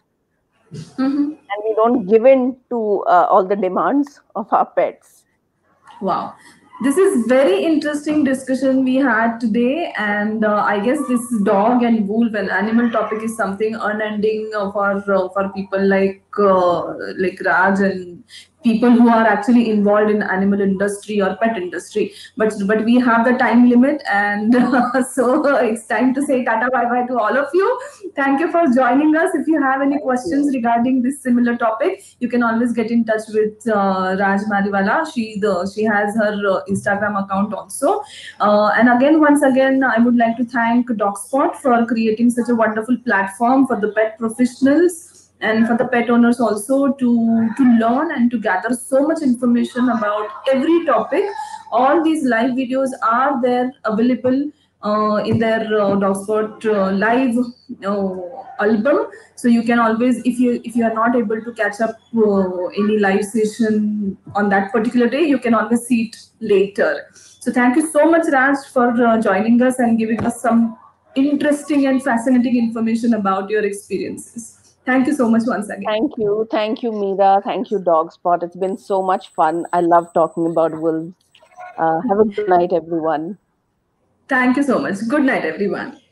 Hmm. and we don't give in to uh, all the demands of our pets. Wow. This is very interesting discussion we had today, and uh, I guess this dog and wolf and animal topic is something unending uh, for uh, for people like uh, like Raj and people who are actually involved in animal industry or pet industry. But but we have the time limit, and uh, so it's time to say tata bye bye to all of you. Thank you for joining us. If you have any Thank questions you. regarding this similar topic, you can always get in touch with uh, Raj Mariwala. She the she has her uh, Instagram account also. Uh, and again, once again, I would like to thank DocSpot for creating such a wonderful platform for the pet professionals and for the pet owners also to to learn and to gather so much information about every topic. All these live videos are there available uh, in their uh, Dogspot uh, live uh, album. So you can always, if you if you are not able to catch up uh, any live session on that particular day, you can always see it later. So thank you so much, Raj, for uh, joining us and giving us some interesting and fascinating information about your experiences. Thank you so much once again. Thank you. Thank you, Meera. Thank you, Dogspot. It's been so much fun. I love talking about wolves. Uh, have a good night, everyone. Thank you so much. Good night, everyone.